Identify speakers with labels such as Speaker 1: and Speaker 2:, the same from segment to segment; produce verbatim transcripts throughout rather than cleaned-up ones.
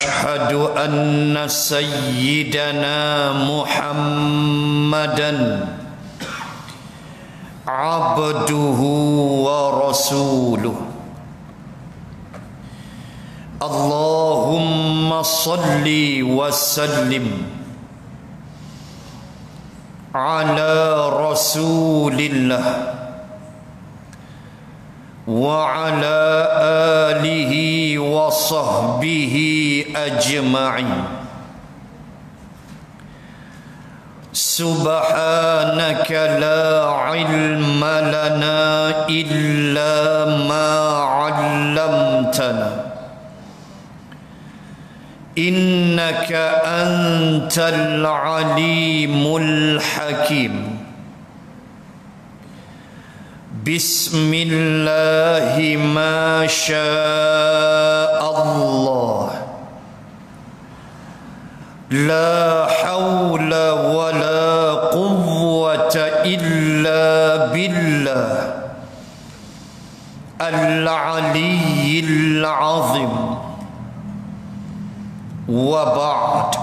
Speaker 1: أشهد أن سيدنا محمدا عبده ورسوله اللهم صل وسلم على رسول الله وعلى آله وصحبه أجمعين سبحانك لا علم لنا إلا ما علمتنا إنك أنت العليم الحكيم بسم الله ما شاء الله لا حول ولا قوة إلا بالله العلي العظيم وبعد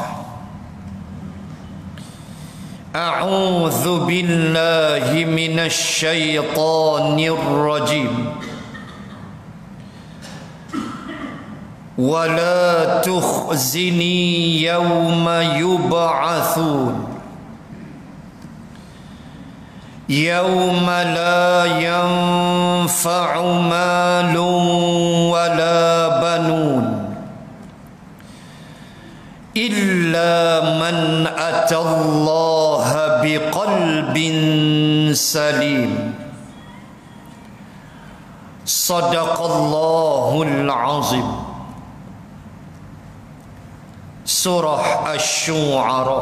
Speaker 1: أعوذ بالله من الشيطان الرجيم ولا تخزني يوم يبعثون يوم لا ينفع مال ولا بنون إلا من أتى الله بقلب سليم صدق الله العظيم. Surah Asy-Syu'ara.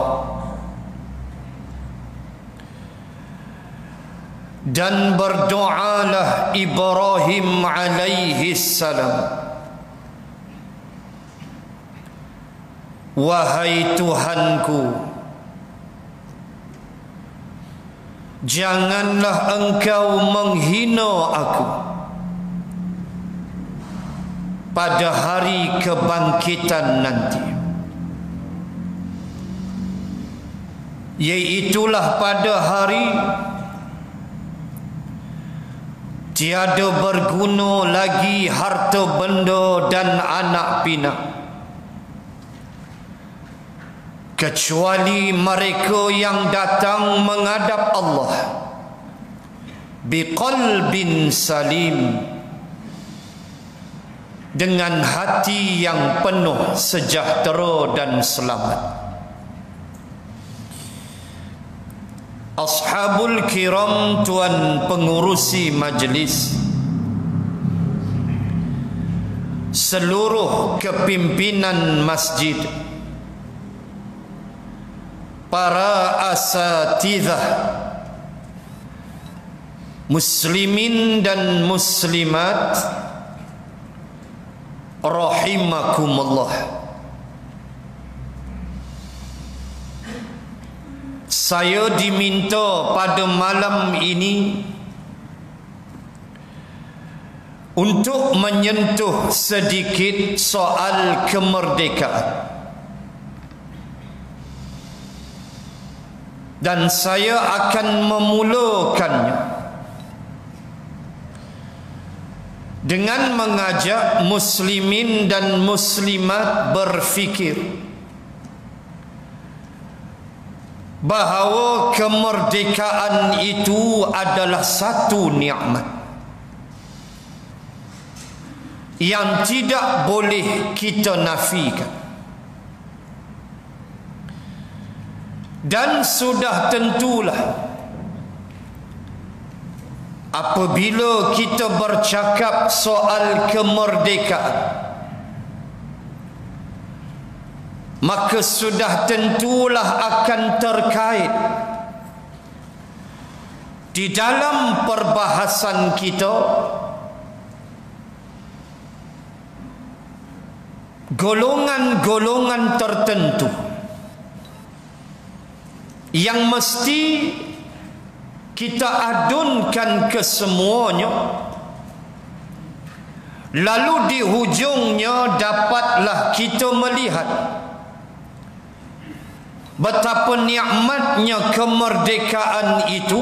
Speaker 1: Dan berdoalah Ibrahim alaihi salam, wahai Tuhanku, janganlah engkau menghina aku pada hari kebangkitan nanti, iaitulah pada hari tiada berguna lagi harta benda dan anak pinak, kecuali mereka yang datang menghadap Allah biqalbin salim, dengan hati yang penuh sejahtera dan selamat. Ashabul kiram, tuan pengurusi majlis, seluruh kepimpinan masjid, para asatidzah, muslimin dan muslimat, rahimakumullah. Saya diminta pada malam ini untuk menyentuh sedikit soal kemerdekaan, dan saya akan memulakannya dengan mengajak muslimin dan muslimat berfikir bahawa kemerdekaan itu adalah satu nikmat yang tidak boleh kita nafikan, dan sudah tentulah apabila kita bercakap soal kemerdekaan, maka sudah tentulah akan terkait di dalam perbahasan kita golongan-golongan tertentu yang mesti kita adunkan kesemuanya Lalu di hujungnya dapatlah kita melihat betapa nikmatnya kemerdekaan itu,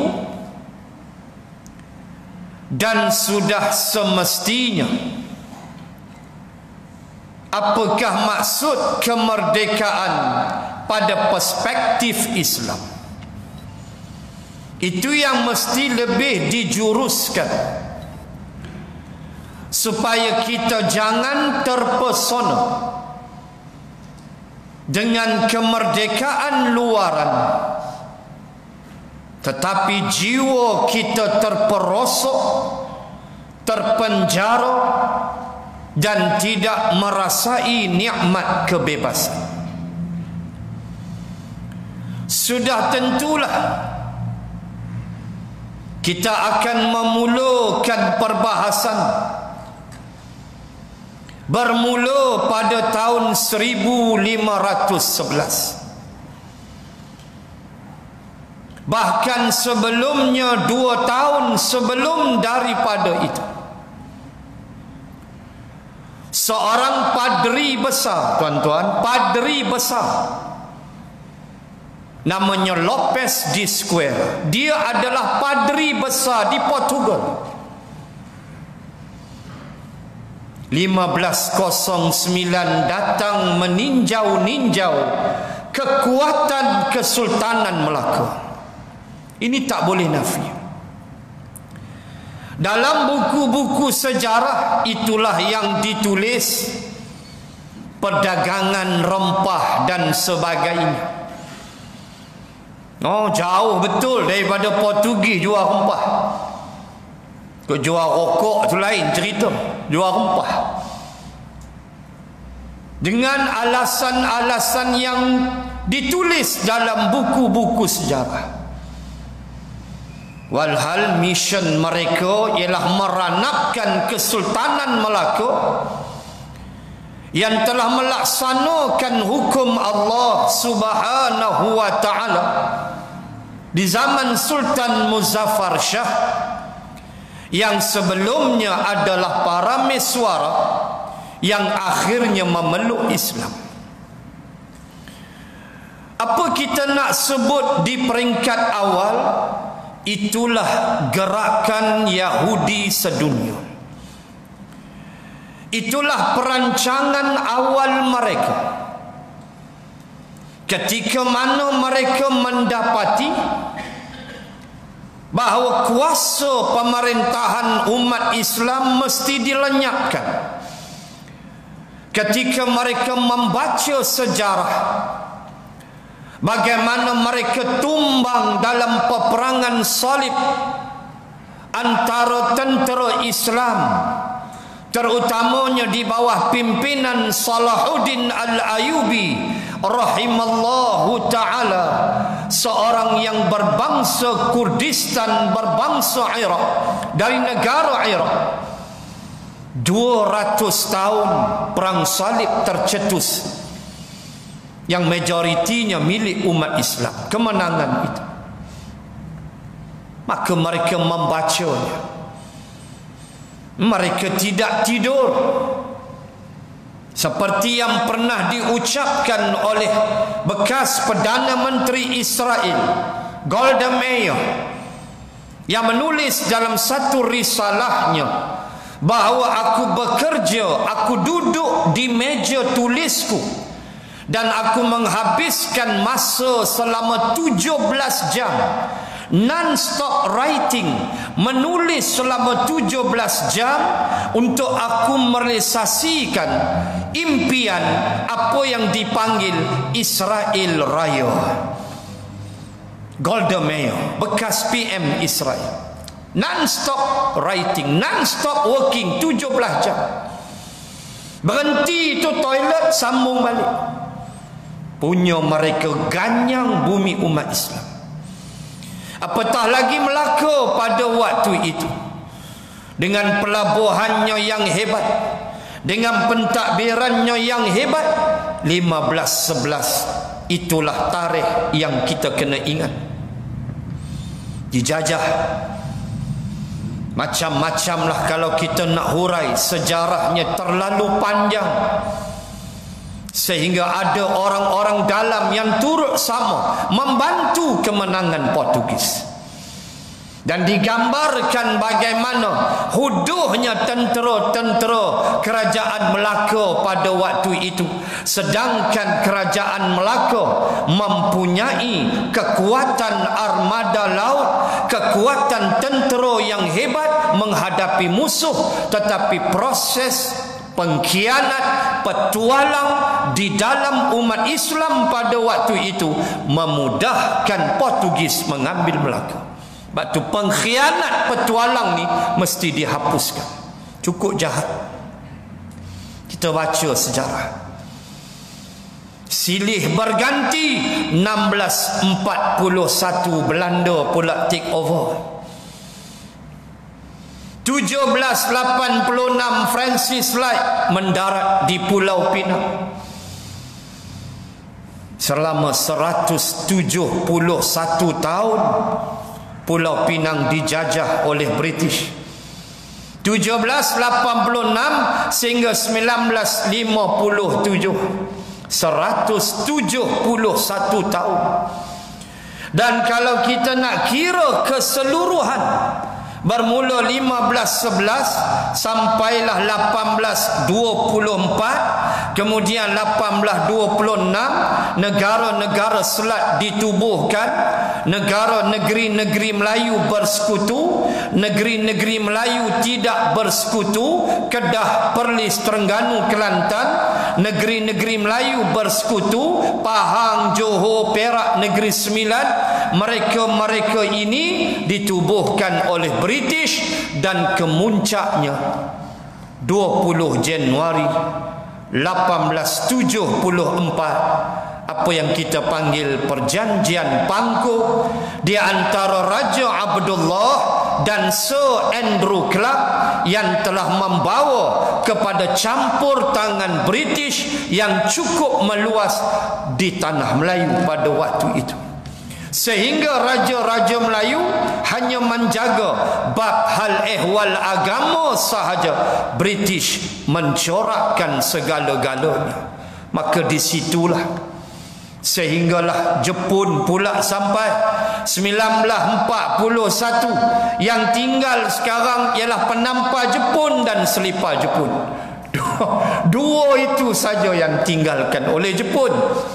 Speaker 1: dan sudah semestinya. Apakah maksud kemerdekaan pada perspektif Islam? Itu yang mesti lebih dijuruskan, supaya kita jangan terpesona dengan kemerdekaan luaran, tetapi jiwa kita terperosok, terpenjara, dan tidak merasai nikmat kebebasan. Sudah tentulah kita akan memulakan perbahasan bermula pada tahun seribu lima ratus sebelas. Bahkan sebelumnya, dua tahun sebelum daripada itu, seorang padri besar, tuan-tuan, padri besar, namanya Lopes de Square. Dia adalah padri besar di Portugal. lima belas kosong sembilan datang meninjau-ninjau kekuatan Kesultanan Melaka. Ini tak boleh nafi. Dalam buku-buku sejarah itulah yang ditulis perdagangan rempah dan sebagainya. Oh, jauh betul daripada Portugis jual rempah. Kau jual rokok tu lain cerita, jual rempah. Dengan alasan-alasan yang ditulis dalam buku-buku sejarah. Walhal mission mereka ialah meranapkan Kesultanan Melaka yang telah melaksanakan hukum Allah Subhanahu wa taala di zaman Sultan Muzaffar Shah, yang sebelumnya adalah Parameswara, yang akhirnya memeluk Islam. Apa kita nak sebut di peringkat awal? Itulah gerakan Yahudi sedunia. Itulah perancangan awal mereka. Ketika mana mereka mendapati bahawa kuasa pemerintahan umat Islam mesti dilenyapkan. Ketika mereka membaca sejarah bagaimana mereka tumbang dalam peperangan salib antara tentera Islam, terutamanya di bawah pimpinan Salahuddin Al-Ayyubi rahimallahu ta'ala, seorang yang berbangsa Kurdistan, berbangsa Iraq, dari negara Iraq. dua ratus tahun perang salib tercetus, yang majoritinya milik umat Islam, kemenangan itu. Maka mereka membacanya. Mereka tidak tidur, seperti yang pernah diucapkan oleh bekas Perdana Menteri Israel Golda Meir, yang menulis dalam satu risalahnya bahawa aku bekerja, aku duduk di meja tulisku dan aku menghabiskan masa selama tujuh belas jam non-stop writing, menulis selama tujuh belas jam untuk aku merealisasikan impian apa yang dipanggil Israel Raya. Golda Meir, bekas P M Israel, non-stop writing, non-stop working, tujuh belas jam. Berhenti tu toilet, sambung balik. Punya mereka ganyang bumi umat Islam. Apatah lagi Melaka pada waktu itu, dengan pelabuhannya yang hebat, dengan pentadbirannya yang hebat. Lima belas sebelas itulah tarikh yang kita kena ingat. Dijajah Macam-macam lah kalau kita nak hurai, sejarahnya terlalu panjang, sehingga ada orang-orang dalam yang turut sama membantu kemenangan Portugis. Dan digambarkan bagaimana huduhnya tentera-tentera kerajaan Melaka pada waktu itu. Sedangkan kerajaan Melaka mempunyai kekuatan armada laut, kekuatan tentera yang hebat menghadapi musuh. Tetapi proses pengkhianat, petualang di dalam umat Islam pada waktu itu memudahkan Portugis mengambil Melaka. Sebab tu pengkhianat petualang ni mesti dihapuskan. Cukup jahat. Kita baca sejarah. Silih berganti, enam belas empat puluh satu Belanda pula take over. tujuh belas lapan puluh enam Francis Light mendarat di Pulau Pinang. Selama seratus tujuh puluh satu tahun Pulau Pinang dijajah oleh British. tujuh belas lapan puluh enam sehingga sembilan belas lima puluh tujuh, seratus tujuh puluh satu tahun. Dan kalau kita nak kira keseluruhan, bermula lima belas sebelas sampailah lapan belas dua puluh empat, kemudian lapan belas dua puluh enam negara-negara Selat ditubuhkan, negara negeri-negeri Melayu bersekutu, negeri-negeri Melayu tidak bersekutu, Kedah, Perlis, Terengganu, Kelantan, negeri-negeri Melayu bersekutu, Pahang, Johor, Perak, Negeri Sembilan. Mereka-mereka ini ditubuhkan oleh British, dan kemuncaknya dua puluh Januari lapan belas tujuh puluh empat, apa yang kita panggil perjanjian Pangkuk di antara Raja Abdullah dan Sir Andrew Clark, yang telah membawa kepada campur tangan British yang cukup meluas di tanah Melayu pada waktu itu. Sehingga raja-raja Melayu hanya menjaga bab hal ehwal agama sahaja, British mencorakkan segala-galanya. Maka disitulah sehinggalah Jepun pula sampai sembilan belas empat puluh satu. Yang tinggal sekarang ialah penampar Jepun dan selipar Jepun. Dua, dua itu saja yang tinggalkan oleh Jepun.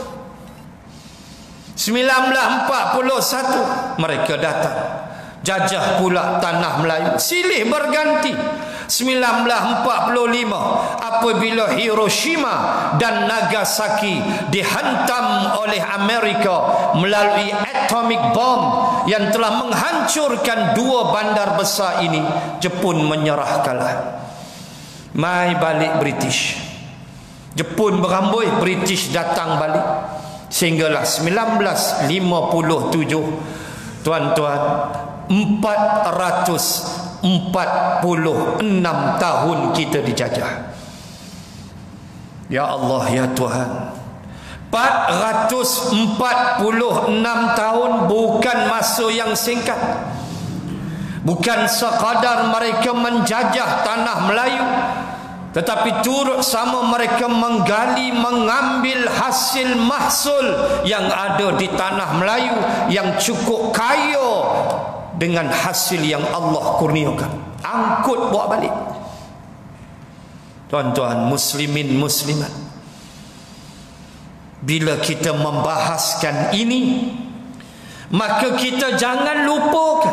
Speaker 1: sembilan belas empat puluh satu mereka datang jajah pula tanah Melayu. Silih berganti. sembilan belas empat puluh lima apabila Hiroshima dan Nagasaki dihantam oleh Amerika melalui atomic bomb yang telah menghancurkan dua bandar besar ini, Jepun menyerah kalah. Mai balik British. Jepun beramboi, British datang balik. Sehinggalah sembilan belas lima puluh tujuh, tuan-tuan, empat ratus empat puluh enam tahun kita dijajah. Ya Allah, ya Tuhan, empat ratus empat puluh enam tahun bukan masa yang singkat. Bukan sekadar mereka menjajah tanah Melayu, tetapi turut sama mereka menggali, mengambil hasil mahsul yang ada di tanah Melayu yang cukup kaya dengan hasil yang Allah kurniakan. Angkut bawa balik. Tuan-tuan muslimin muslimat, bila kita membahaskan ini, maka kita jangan lupakan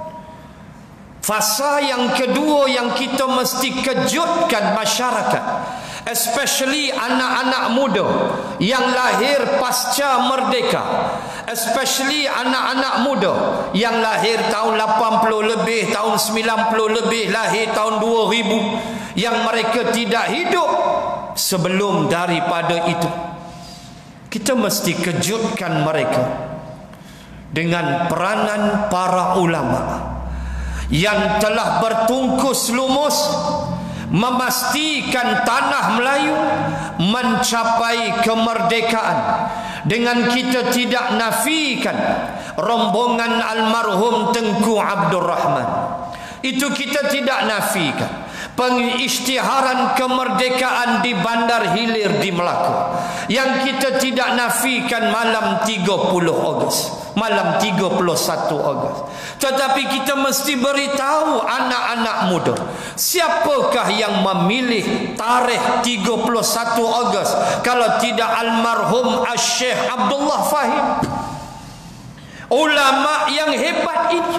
Speaker 1: fasa yang kedua yang kita mesti kejutkan masyarakat, especially anak-anak muda yang lahir pasca merdeka, especially anak-anak muda yang lahir tahun lapan puluh lebih, tahun sembilan puluh lebih, lahir tahun dua ribu, yang mereka tidak hidup sebelum daripada itu. Kita mesti kejutkan mereka dengan peranan para ulama yang telah bertungkus lumus memastikan tanah Melayu mencapai kemerdekaan. Dengan kita tidak nafikan rombongan almarhum Tengku Abdul Rahman, Itu kita tidak nafikan. Pengisytiharan kemerdekaan di Bandar Hilir di Melaka, yang kita tidak nafikan malam tiga puluh Ogos, malam tiga puluh satu Ogos. Tetapi kita mesti beritahu anak-anak muda, siapakah yang memilih tarikh tiga puluh satu Ogos kalau tidak almarhum Syekh Abdullah Fahim, ulama yang hebat ini.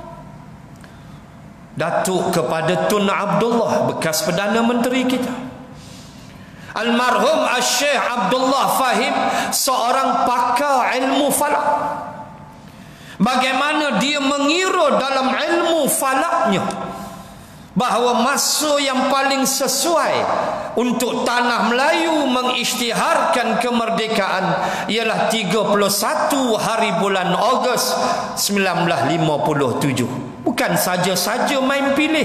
Speaker 1: Datuk kepada Tun Abdullah, bekas Perdana Menteri kita. Almarhum Syekh Abdullah Fahim seorang pakar ilmu falak. Bagaimana dia mengira dalam ilmu falaknya bahawa masa yang paling sesuai untuk tanah Melayu mengisytiharkan kemerdekaan ialah tiga puluh satu hari bulan Ogos seribu sembilan ratus lima puluh tujuh. Bukan saja-saja main pilih.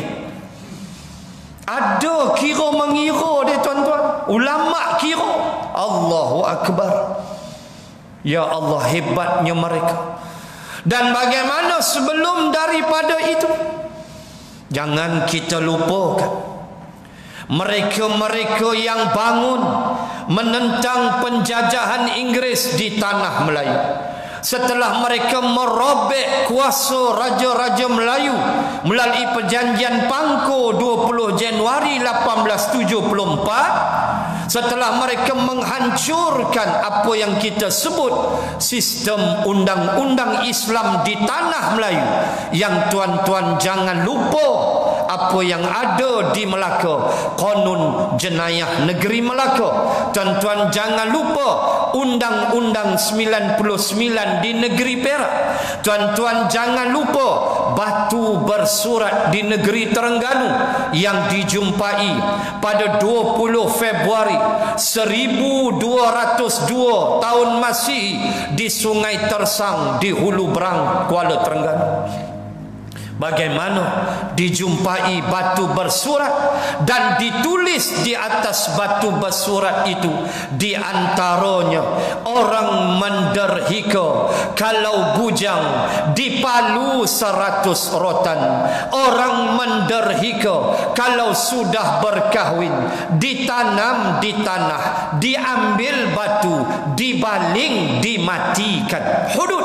Speaker 1: Ada kira mengira dia tuan-tuan. Ulama kira. Allahu Akbar. Ya Allah, hebatnya mereka. Dan bagaimana sebelum daripada itu, jangan kita lupakan mereka-mereka yang bangun menentang penjajahan Inggeris di tanah Melayu. Setelah mereka merobek kuasa Raja-Raja Melayu melalui perjanjian Pangko dua puluh Januari lapan belas tujuh puluh empat, setelah mereka menghancurkan apa yang kita sebut sistem undang-undang Islam di tanah Melayu, yang tuan-tuan jangan lupa apa yang ada di Melaka, Kanun Jenayah Negeri Melaka. Tuan-tuan jangan lupa Undang-Undang sembilan puluh sembilan di negeri Perak. Tuan-tuan jangan lupa batu bersurat di negeri Terengganu yang dijumpai pada dua puluh Februari seribu dua ratus dua tahun Masihi di Sungai Tersang di Hulu Berang, Kuala Terengganu. Bagaimana dijumpai batu bersurat dan ditulis di atas batu bersurat itu, di antaranya orang menderhika kalau bujang dipalu seratus rotan, orang menderhika kalau sudah berkahwin ditanam di tanah, diambil batu, dibaling, dimatikan. Hudud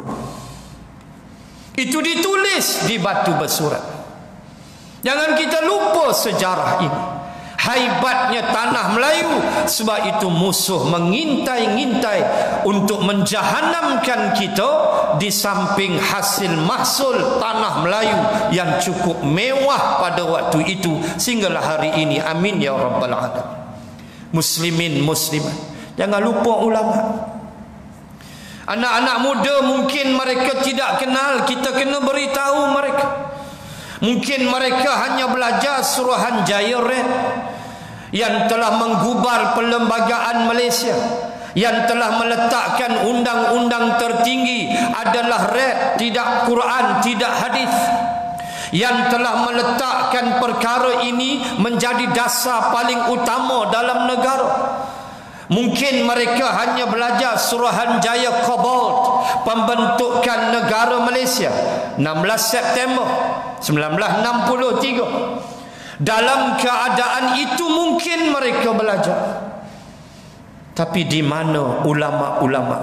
Speaker 1: itu ditulis di batu bersurat. Jangan kita lupa sejarah ini, haibatnya tanah Melayu. Sebab itu musuh mengintai-ngintai untuk menjahanamkan kita di samping hasil mahsul tanah Melayu yang cukup mewah pada waktu itu sehinggalah hari ini. Amin ya rabbal alamin. Muslimin muslimat, jangan lupa ulama. Anak-anak muda mungkin mereka tidak kenal, kita kena beritahu mereka. Mungkin mereka hanya belajar Suruhanjaya Red yang telah menggubar perlembagaan Malaysia, yang telah meletakkan undang-undang tertinggi adalah Red, tidak Quran, tidak hadis, yang telah meletakkan perkara ini menjadi dasar paling utama dalam negara. Mungkin mereka hanya belajar Suruhanjaya Cobalt, pembentukan negara Malaysia enam belas September seribu sembilan ratus enam puluh tiga. Dalam keadaan itu mungkin mereka belajar. Tapi di mana ulama-ulama?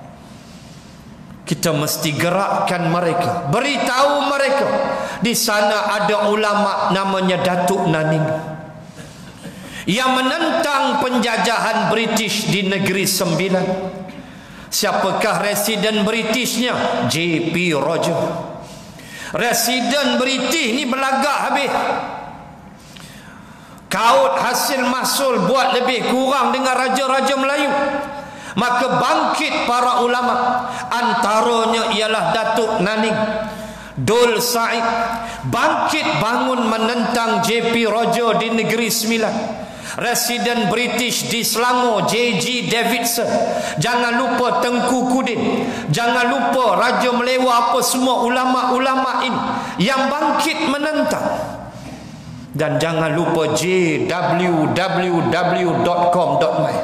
Speaker 1: Kita mesti gerakkan mereka, beritahu mereka. Di sana ada ulama namanya Datuk Naning yang menentang penjajahan British di Negeri Sembilan. Siapakah residen Britishnya? J P Roger. Residen British ni belagak habis. Kaut hasil mahsul buat lebih kurang dengan Raja-Raja Melayu. Maka bangkit para ulama, antaranya ialah Datuk Naning, Dul Said, bangkit bangun menentang J P Roger di Negeri Sembilan. Residen British di Selangor J G Davidson, jangan lupa Tengku Kudin, jangan lupa Raja Melewa, apa semua ulama-ulama ini yang bangkit menentang. Dan jangan lupa j w w w dot com dot my,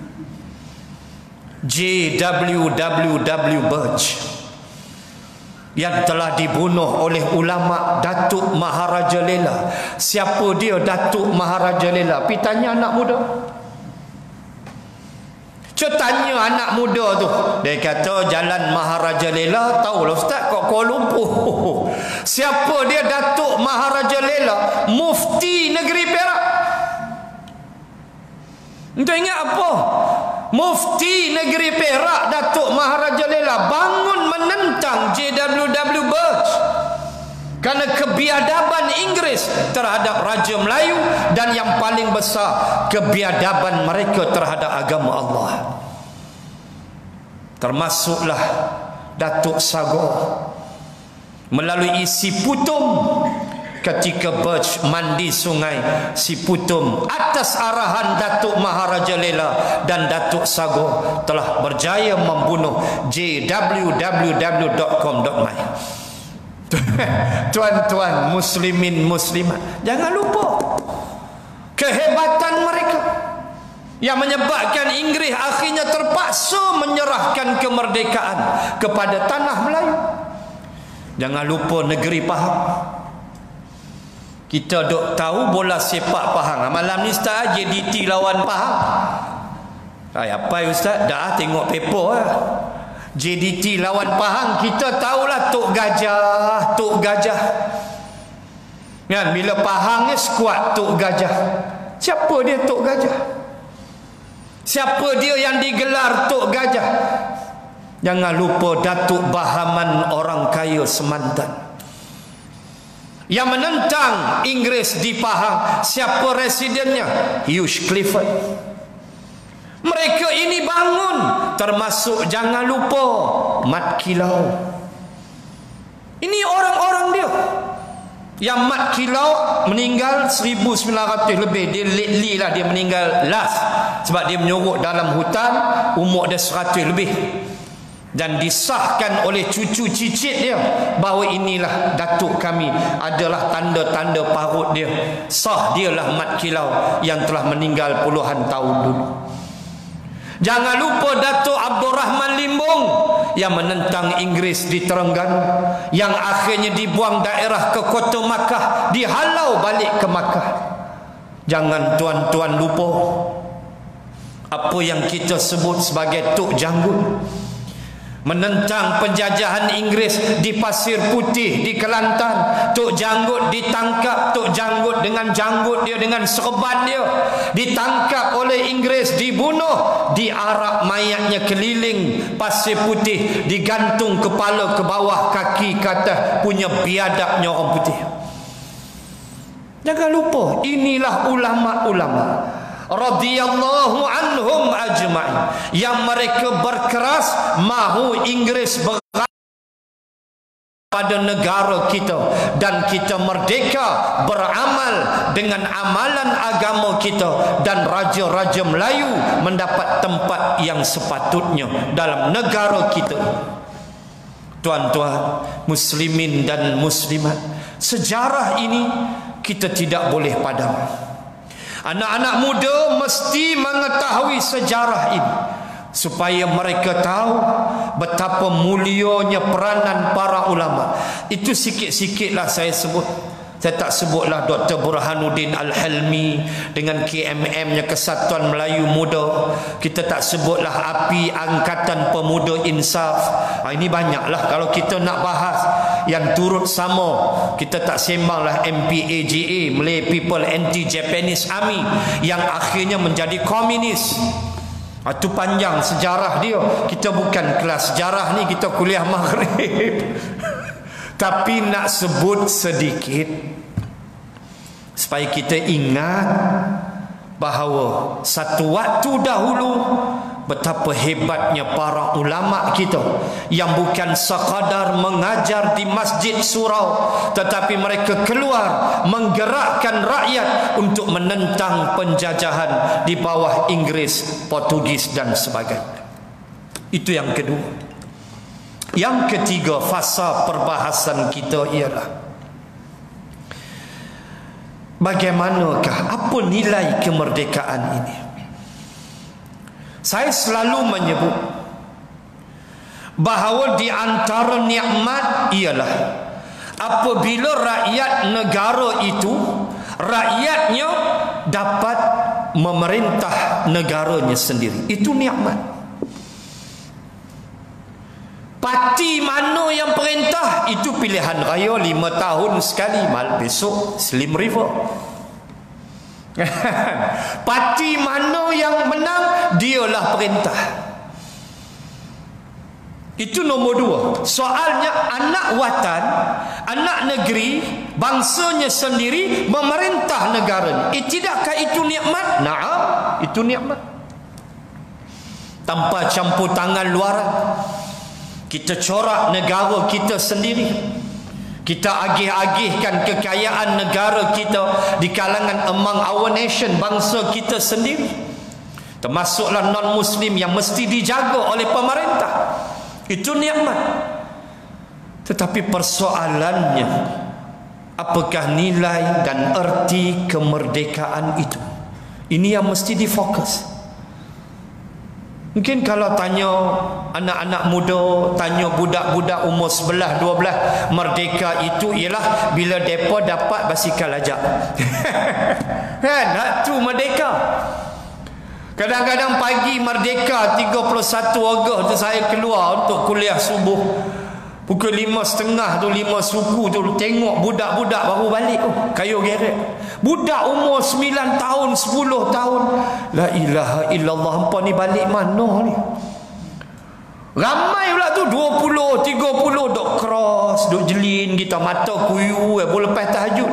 Speaker 1: j w w w Birch. yang telah dibunuh oleh ulama Datuk Maharaja Lela. Siapa dia Datuk Maharaja Lela? Pergi tanya anak muda. Cuba tanya anak muda tu. Dia kata Jalan Maharaja Lela. Tahu lah Ustaz, kat Kuala Lumpur. Siapa dia Datuk Maharaja Lela? Mufti negeri Perak. Entah ingat apa? Mufti negeri Perak Datuk Maharaja Lela bangun menentang J W W Bush kerana kebiadaban Inggeris terhadap Raja Melayu, dan yang paling besar kebiadaban mereka terhadap agama Allah. Termasuklah Datuk Sagor melalui Siputum. Ketika Bush mandi sungai Siputum atas arahan Datuk Maharaja Lela dan Datuk Sagor telah berjaya membunuh J W W W dot com dot my. Tuan-tuan muslimin muslimat, jangan lupa kehebatan mereka yang menyebabkan Inggeris akhirnya terpaksa menyerahkan kemerdekaan kepada tanah Melayu. Jangan lupa negeri Pahang. Kita dok tahu bola sepak Pahang. Malam ni Ustaz J D T lawan Pahang. Ay, apa Ustaz? Dah tengok paper lah. J D T lawan Pahang, kita tahulah Tok Gajah, Tok Gajah. Kan bila Pahang ni skuad Tok Gajah. Siapa dia Tok Gajah? Siapa dia yang digelar Tok Gajah? Jangan lupa Datuk Bahaman orang kaya Semantan yang menentang Inggeris di Pahang. Siapa residennya? Hugh Clifford. Mereka ini bangun, termasuk jangan lupa Mat Kilau. Ini orang-orang dia. Yang Mat Kilau meninggal seribu sembilan ratus lebih. Dia lately lah dia meninggal last, sebab dia menyorok dalam hutan, umur dia seratus lebih. Dan disahkan oleh cucu cicit dia bahawa inilah datuk kami, adalah tanda-tanda parut dia. Sah dialah Mat Kilau yang telah meninggal puluhan tahun dulu. Jangan lupa Datuk Abdul Rahman Limbung yang menentang Inggeris di Terengganu, yang akhirnya dibuang daerah ke kota Makkah, dihalau balik ke Makkah. Jangan tuan-tuan lupa apa yang kita sebut sebagai Tok Janggut, menentang penjajahan Inggeris di Pasir Putih, di Kelantan. Tok Janggut ditangkap. Tok Janggut dengan janggut dia, dengan serban dia, ditangkap oleh Inggeris, dibunuh, diarak mayatnya keliling Pasir Putih, digantung kepala ke bawah, kaki ke atas. Punya biadabnya orang putih. Jangan lupa, inilah ulama-ulama radhiyallahu anhum ajma'in yang mereka berkeras mahu Inggeris berada pada negara kita, dan kita merdeka beramal dengan amalan agama kita, dan raja-raja Melayu mendapat tempat yang sepatutnya dalam negara kita. Tuan-tuan muslimin dan muslimat, sejarah ini kita tidak boleh padam. Anak-anak muda mesti mengetahui sejarah ini supaya mereka tahu betapa mulianya peranan para ulama. Itu sikit-sikitlah saya sebut. Saya tak sebutlah Doktor Burhanuddin Al-Helmi dengan K M M-nya Kesatuan Melayu Muda. Kita tak sebutlah api Angkatan Pemuda Insaf. Ha, ini banyaklah kalau kita nak bahas yang turut sama. Kita tak sembanglah M P A G A, Malay People Anti-Japanese Army, yang akhirnya menjadi komunis. Itu panjang sejarah dia. Kita bukan kelas sejarah ni, kita kuliah maghrib. Tapi nak sebut sedikit supaya kita ingat bahawa satu waktu dahulu betapa hebatnya para ulama kita yang bukan sekadar mengajar di Masjid Surau, tetapi mereka keluar menggerakkan rakyat untuk menentang penjajahan di bawah Inggeris, Portugis dan sebagainya. Itu yang kedua. Yang ketiga, fasa perbahasan kita ialah bagaimanakah, apa nilai kemerdekaan ini. Saya selalu menyebut bahawa di antara nikmat ialah apabila rakyat negara itu, rakyatnya dapat memerintah negaranya sendiri. Itu nikmat. Parti mana yang perintah, itu pilihan raya lima tahun sekali. Mal besok Slim River. Parti mana yang menang, dialah perintah. Itu nombor dua. Soalnya anak watan, anak negeri, bangsanya sendiri memerintah negaranya. Eh, tidakkah itu nikmat? Naam, itu nikmat. Tanpa campur tangan luaran, kita corak negara kita sendiri. Kita agih-agihkan kekayaan negara kita di kalangan among our nation, bangsa kita sendiri. Termasuklah non-Muslim yang mesti dijaga oleh pemerintah. Itu nikmat. Tetapi persoalannya, apakah nilai dan erti kemerdekaan itu? Ini yang mesti difokus. Mungkin kalau tanya anak-anak muda, tanya budak-budak umur sebelas dua belas, merdeka itu ialah bila mereka dapat basikal ajak. Kan? Itu merdeka. Kadang-kadang pagi merdeka tiga puluh satu Ogos tu saya keluar untuk kuliah subuh. Pukul lima setengah tu, lima suku tu, tengok budak-budak baru balik. Oh, kayu geret. Budak umur sembilan tahun, sepuluh tahun. La ilaha illallah, hampa ni balik mana ni? Ramai pula tu, dua puluh, tiga puluh duk cross, duk jelin kita, mata kuyu, eh, boleh lepas tahajud.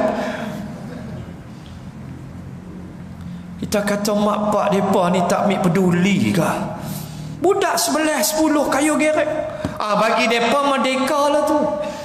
Speaker 1: Kita kata mak pak mereka ni tak ambil peduli ke? Budak sebelas, sepuluh kayu geret. Ah, bagi mereka merdeka lah tu.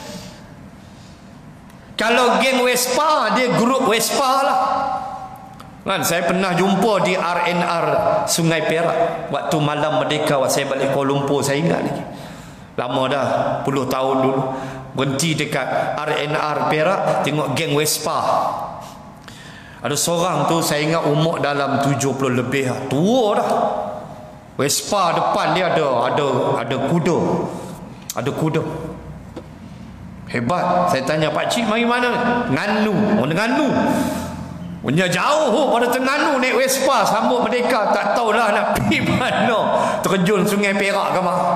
Speaker 1: Kalau geng Wespa, dia grup Wespa lah. Kan, saya pernah jumpa di R N R Sungai Perak waktu malam merdeka, waktu saya balik Kuala Lumpur, saya ingat lagi. Lama dah, puluh tahun dulu. Berhenti dekat R N R Perak, tengok geng Wespa. Ada seorang tu saya ingat umur dalam tujuh puluh lebih lah. Tua dah. Vespa depan dia ada ada ada kuda. Ada kuda. Hebat. Saya tanya pak cik mari mana? Nganu. Oh Nganu. Punya jauh pada Terengganu naik Vespa sambut merdeka, tak tahulah nak pergi mana. Terjun Sungai Perak ke mak.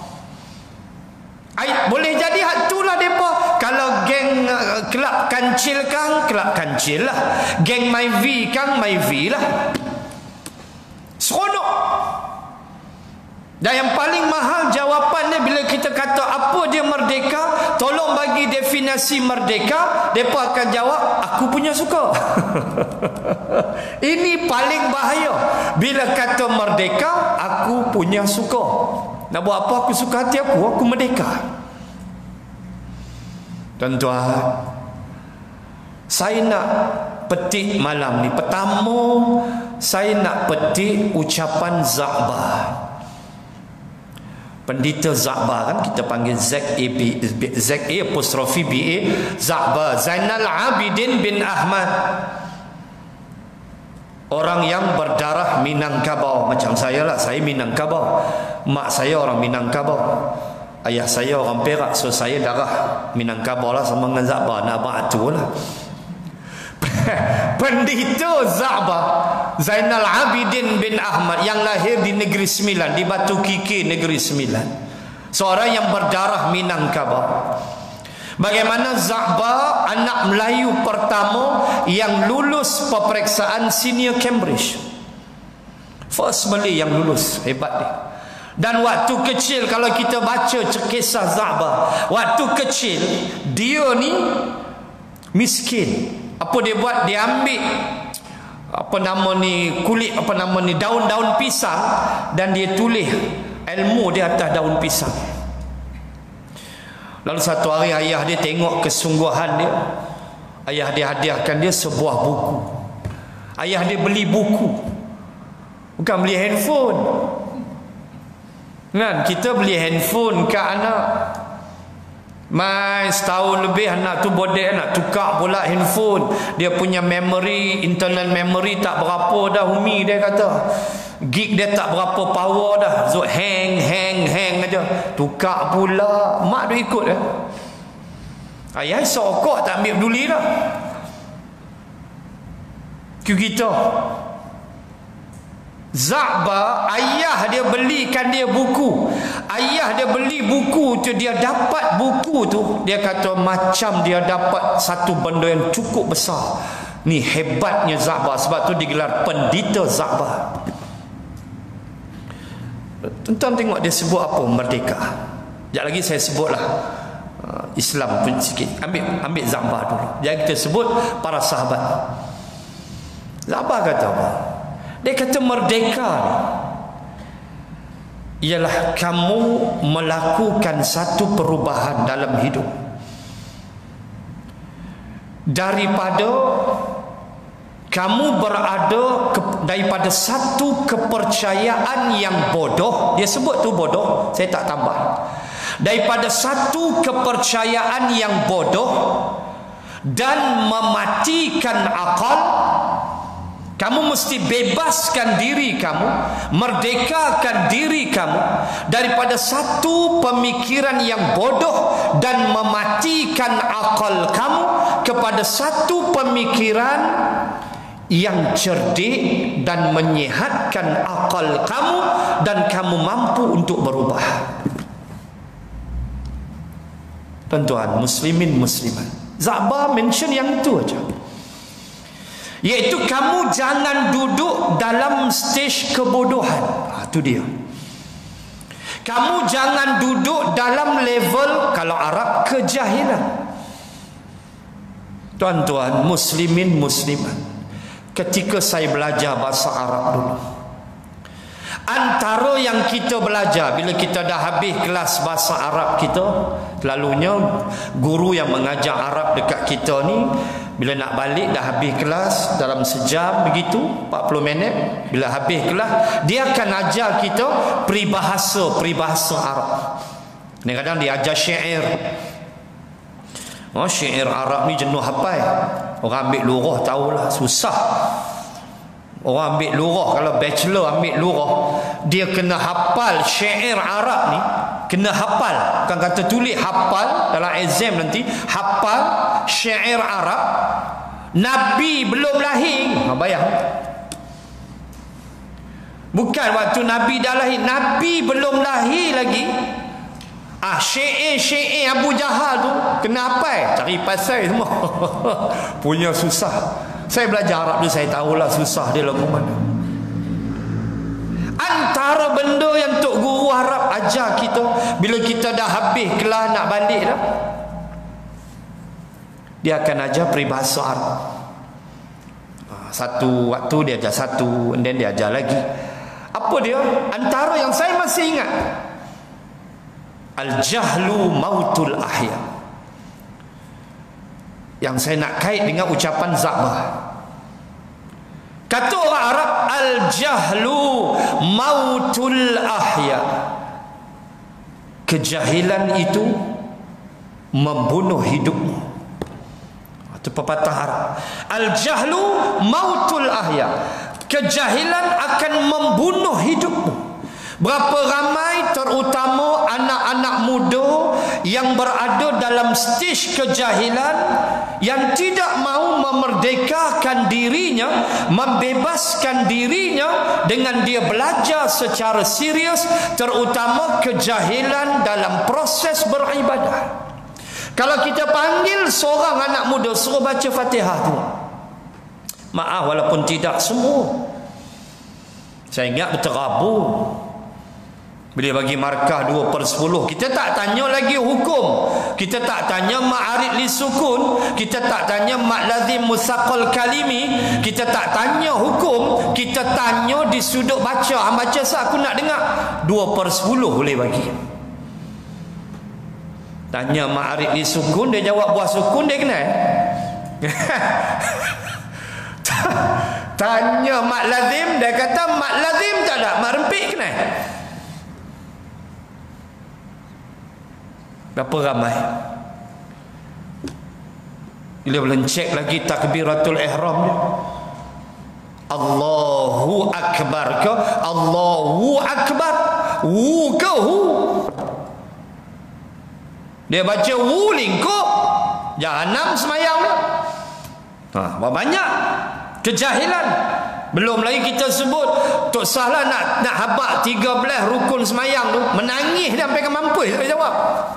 Speaker 1: Ay, boleh jadi hak itulah depa. Kalau geng uh, kelab kancil kang, kelab kancil lah. Geng Myvi kang, Myvi lah. Seronok. Dan yang paling mahal jawapannya bila kita kata apa dia merdeka, tolong bagi definisi merdeka, depa akan jawab aku punya suka. Ini paling bahaya. Bila kata merdeka, aku punya suka. Nak buat apa, aku suka hati aku, aku merdeka. Tuan-tuan, saya nak petik malam ni. Pertama, saya nak petik ucapan Za'ba. Pendeta Za'ba, kan kita panggil Z A B, Z A apostrofi B A, Za'ba, Zainal Abidin bin Ahmad. Orang yang berdarah Minangkabau. Macam saya lah, saya Minangkabau. Mak saya orang Minangkabau, ayah saya orang Perak. So saya darah Minangkabau lah, sama dengan Za'ba. Nak abang tu lah. Pendeta Za'ba, Zainal Abidin bin Ahmad, yang lahir di Negeri Sembilan, di Batu Kiki Negeri Sembilan. Seorang yang berdarah Minangkabau. Bagaimana Za'ba anak Melayu pertama yang lulus peperiksaan senior Cambridge. First Malay yang lulus. Hebat dia. Dan waktu kecil, kalau kita baca kisah Za'ba, waktu kecil dia ni miskin. Apa dia buat? Dia ambil apa nama ni, kulit apa nama ni, daun-daun pisang, dan dia tulis ilmu di atas daun pisang. Lalu satu hari ayah dia tengok kesungguhan dia. Ayah dia hadiahkan dia sebuah buku. Ayah dia beli buku, bukan beli handphone. Kan kita beli handphone ke anak, mai setahun lebih anak tu bodek, nak tukar pula handphone. Dia punya memory, internal memory tak berapa dah, Umi dia kata. Gig dia tak berapa power dah. So hang hang hang aja. Tukar pula. Mak dia ikut eh. Ayah sokok tak ambil peduli dah. Kita Za'bah, ayah dia belikan dia buku. Ayah dia beli buku tu, dia dapat buku tu, dia kata macam dia dapat satu benda yang cukup besar. Ni hebatnya Za'bah, sebab tu digelar pendeta Za'bah. Tuan-tuan tengok dia sebut apa? Merdeka. Sekejap lagi saya sebutlah uh, Islam pun sikit. Ambil ambil Za'bah dulu. Jadi kita sebut para sahabat. Za'bah kata apa? Dia kata merdeka ialah kamu melakukan satu perubahan dalam hidup. Daripada kamu berada ke, daripada satu kepercayaan yang bodoh, dia sebut tu bodoh, saya tak tambah. Daripada satu kepercayaan yang bodoh dan mematikan akal, kamu mesti bebaskan diri kamu, merdekakan diri kamu daripada satu pemikiran yang bodoh dan mematikan akal kamu kepada satu pemikiran yang cerdik dan menyehatkan akal kamu dan kamu mampu untuk berubah. Tuan-tuan, muslimin muslimat, Za'bah mention yang itu aja. Iaitu kamu jangan duduk dalam stage kebodohan. Ha, itu dia. Kamu jangan duduk dalam level, kalau Arab, kejahilan. Tuan-tuan, muslimin muslimat, ketika saya belajar bahasa Arab dulu, antara yang kita belajar bila kita dah habis kelas bahasa Arab kita, selalunya guru yang mengajar Arab dekat kita ni, bila nak balik dah habis kelas dalam sejam begitu, empat puluh minit, bila habis kelas dia akan ajar kita peribahasa peribahasa Arab. Kadang-kadang dia ajar syair. Oh, syair Arab ni jenuh hafal. Orang ambil lurah tahulah, susah. Orang ambil lurah, kalau bachelor ambil lurah, dia kena hafal syair Arab ni, kena hafal. Bukan kata tulis, hafal dalam exam nanti, hafal syair Arab. Nabi belum lahir. Ha, bayang. Bukan waktu Nabi dah lahir, Nabi belum lahir lagi. Ah, syair-syair Abu Jahal tu kena hafal, cari pasal semua. Punya susah. Saya belajar Arab tu, saya tahulah susah dia lagu mana. Antara benda yang Tok Guru Arab ajar kita bila kita dah habis kelas nak balik dah, dia akan ajar peribahasa Arab. Satu waktu dia ajar satu, and then dia ajar lagi. Apa dia? Antara yang saya masih ingat, al-jahlu mautul ahya. Yang saya nak kait dengan ucapan Za'bah. Kata orang Arab, al-jahlu mautul ahya. Kejahilan itu membunuh hidupmu. Itu pepatah Arab. Al-jahlu mautul ahya. Kejahilan akan membunuh hidupmu. Berapa ramai terutama anak-anak muda yang berada dalam stage kejahilan, yang tidak mahu memerdekakan dirinya, membebaskan dirinya dengan dia belajar secara serius, terutama kejahilan dalam proses beribadah. Kalau kita panggil seorang anak muda suruh baca Fatihah tu, maaf, walaupun tidak semua, saya ingat berterabur. Bila bagi markah dua per sepuluh, kita tak tanya lagi hukum, kita tak tanya ma'arid li sukun, kita tak tanya mak lazim musaqal kalimi, kita tak tanya hukum, kita tanya di sudut baca. Hang baca sah, aku nak dengar. Dua per sepuluh boleh bagi. Tanya ma'arid li sukun, dia jawab buah sukun, dia kenal. Tanya mak lazim, dia kata mak lazim tak ada, mak rempik kenal. Berapa ramai? Bila boleh cek lagi takbiratul ihram dia, Allahu akbar ke Allahu akbar, wu ke hu, dia baca wu lingkup, Jahanam semayang dia. Ha, banyak kejahilan. Belum lagi kita sebut Tok Sahlah nak nak habaq tiga belas rukun semayang tu, menangis dia sampai ke mampus tak jawab.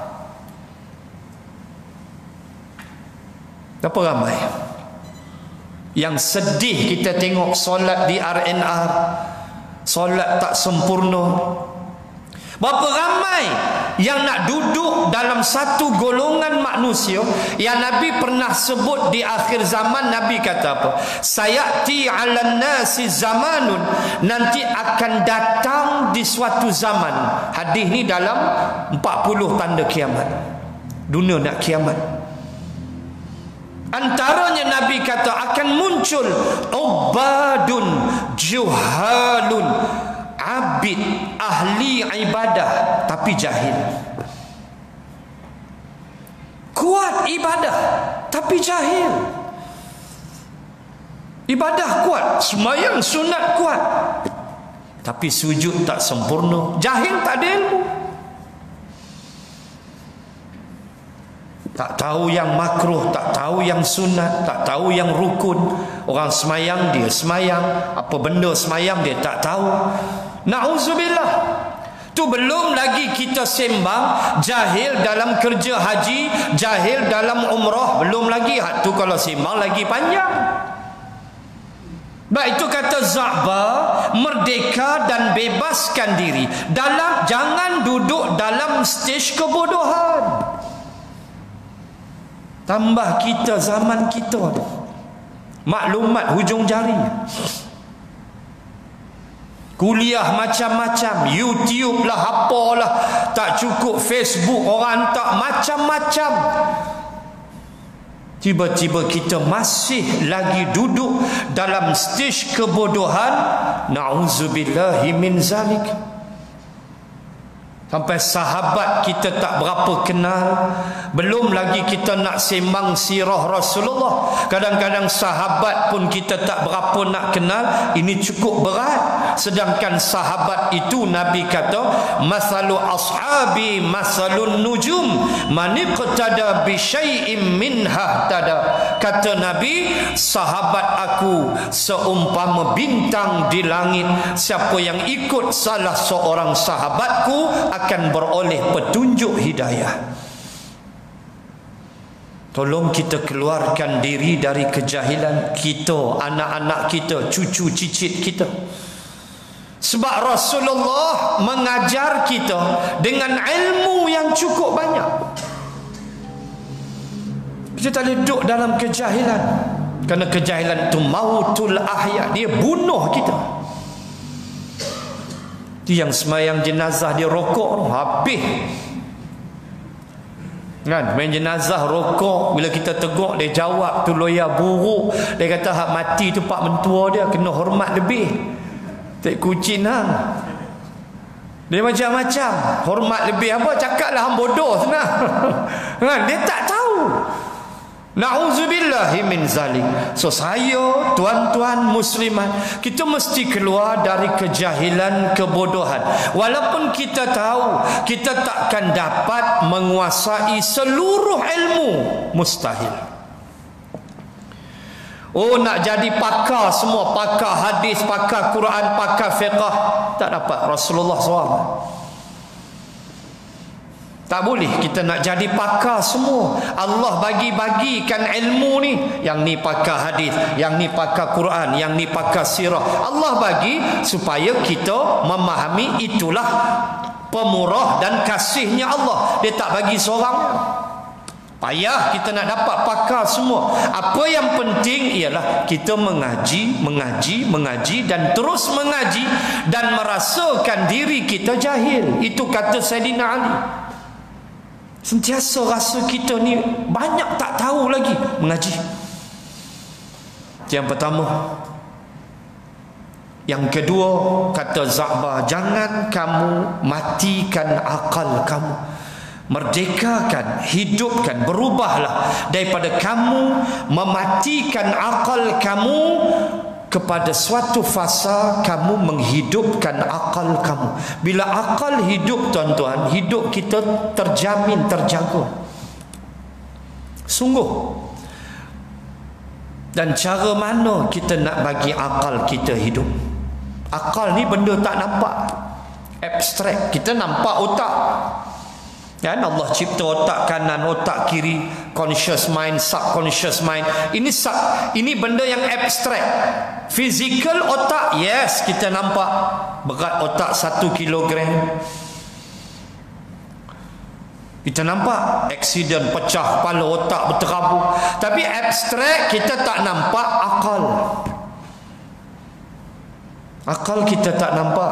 Speaker 1: Berapa ramai yang sedih kita tengok solat di R N R, solat tak sempurna. Berapa ramai yang nak duduk dalam satu golongan manusia yang Nabi pernah sebut di akhir zaman. Nabi kata apa? Sayati 'alan nasi zamanun, nanti akan datang di suatu zaman. Hadis ni dalam empat puluh tanda kiamat. Dunia nak kiamat. Antaranya Nabi kata akan muncul ubadun juhalun, abid ahli ibadah tapi jahil. Kuat ibadah tapi jahil. Ibadah kuat, sembahyang sunat kuat, tapi sujud tak sempurna. Jahil, tak ada ilmu. Tak tahu yang makruh, tak tahu yang sunat, tak tahu yang rukun. Orang semayang, dia semayang. Apa benda semayang, dia tak tahu. Na'udzubillah. Tu belum lagi kita sembang jahil dalam kerja haji, jahil dalam umrah. Belum lagi. Tu kalau sembang lagi panjang. Baik, itu kata Za'ba, merdeka dan bebaskan diri. Dalam, jangan duduk dalam stage kebodohan. Tambah kita zaman kita maklumat hujung jari, kuliah macam-macam, YouTube lah, apalah, tak cukup Facebook, orang tak macam-macam. Tiba-tiba kita masih lagi duduk dalam stage kebodohan. Na'udzubillahi min zalik. Sampai sahabat kita tak berapa kenal. Belum lagi kita nak sembang sirah Rasulullah. Kadang-kadang sahabat pun kita tak berapa nak kenal. Ini cukup berat. Sedangkan sahabat itu Nabi kata, masalu ashabi masalun nujum, maniqtada bi syai'im minha tada. Kata Nabi, sahabat aku seumpama bintang di langit. Siapa yang ikut salah seorang sahabatku akan beroleh petunjuk hidayah. Tolong kita keluarkan diri dari kejahilan kita, anak-anak kita, cucu cicit kita. Sebab Rasulullah mengajar kita dengan ilmu yang cukup banyak. Kita tak boleh duduk dalam kejahilan. Kerana kejahilan itu mautul ahya, dia bunuh kita. Yang semayang jenazah dia rokok, habis kan, main jenazah rokok. Bila kita tegur, dia jawab tu loya buruk. Dia kata hak mati tu pak mentua dia, kena hormat lebih. Tak kucing hang. Dia macam-macam, hormat lebih apa, cakaplah hang bodoh senang. Kan, dia tak tahu. Na'udzubillahi min zalik. So saya, tuan-tuan muslimat, kita mesti keluar dari kejahilan, kebodohan. Walaupun kita tahu kita takkan dapat menguasai seluruh ilmu, mustahil. Oh, nak jadi pakar semua, pakar hadis, pakar Quran, pakar fiqh, tak dapat. Rasulullah sallallahu alaihi wasallam tak boleh kita nak jadi pakar semua. Allah bagi-bagikan ilmu ni. Yang ni pakar hadis, yang ni pakar Quran, yang ni pakar sirah. Allah bagi supaya kita memahami. Itulah pemurah dan kasihnya Allah. Dia tak bagi seorang. Payah kita nak dapat pakar semua. Apa yang penting ialah kita mengaji, mengaji, mengaji dan terus mengaji dan merasakan diri kita jahil. Itu kata Sayyidina Ali. Sentiasa rasa kita ni banyak tak tahu lagi mengaji. Yang pertama. Yang kedua, kata Za'ba, jangan kamu matikan akal kamu. Merdekakan, hidupkan, berubahlah daripada kamu mematikan akal kamu kepada suatu fasa kamu menghidupkan akal kamu. Bila akal hidup, tuan-tuan, hidup kita terjamin, terjaga. Sungguh. Dan cara mana kita nak bagi akal kita hidup? Akal ni benda tak nampak, abstrak. Kita nampak otak. Kan Allah cipta otak kanan, otak kiri, conscious mind, subconscious mind. Ini sub, ini benda yang abstrak. Physical otak, yes, kita nampak berat otak satu kilogram. Kita nampak aksiden pecah kepala, otak berterabur. Tapi abstrak kita tak nampak akal. Akal kita tak nampak.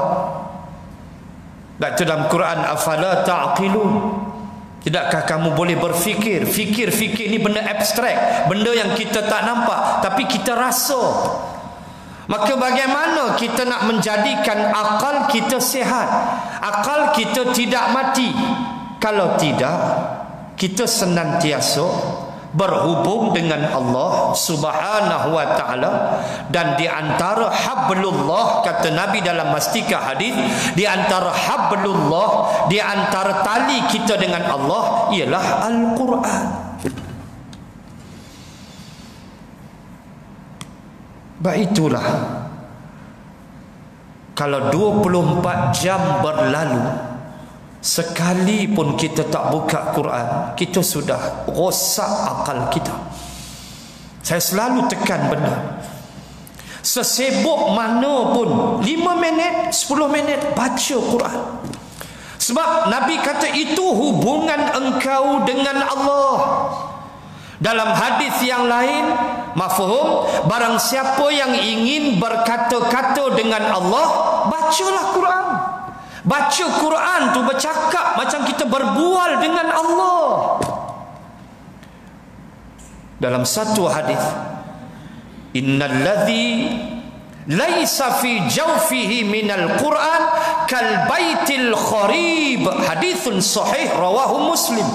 Speaker 1: Itu dalam Quran, afala ta'qilun. Tidakkah kamu boleh berfikir? Fikir-fikir ni benda abstrak, benda yang kita tak nampak tapi kita rasa. Maka bagaimana kita nak menjadikan akal kita sihat, akal kita tidak mati? Kalau tidak, kita senantiasa berhubung dengan Allah Subhanahu wa ta'ala. Dan di antara hablullah, kata Nabi dalam mastika hadis, di antara hablullah, di antara tali kita dengan Allah ialah Al-Quran. Baik, itulah, kalau dua puluh empat jam berlalu, sekalipun kita tak buka Quran, kita sudah rosak akal kita. Saya selalu tekan benda, sesibuk mana pun, lima minit, sepuluh minit baca Quran. Sebab Nabi kata itu hubungan engkau dengan Allah. Dalam hadis yang lain, mafhum, barang siapa yang ingin berkata-kata dengan Allah, bacalah Quran. Baca Quran tu bercakap macam kita berbual dengan Allah. Dalam satu hadis, innal ladzi laisa fi jawfihi minal Quran kal baitil kharib. Hadithun sahih rawahu Muslim.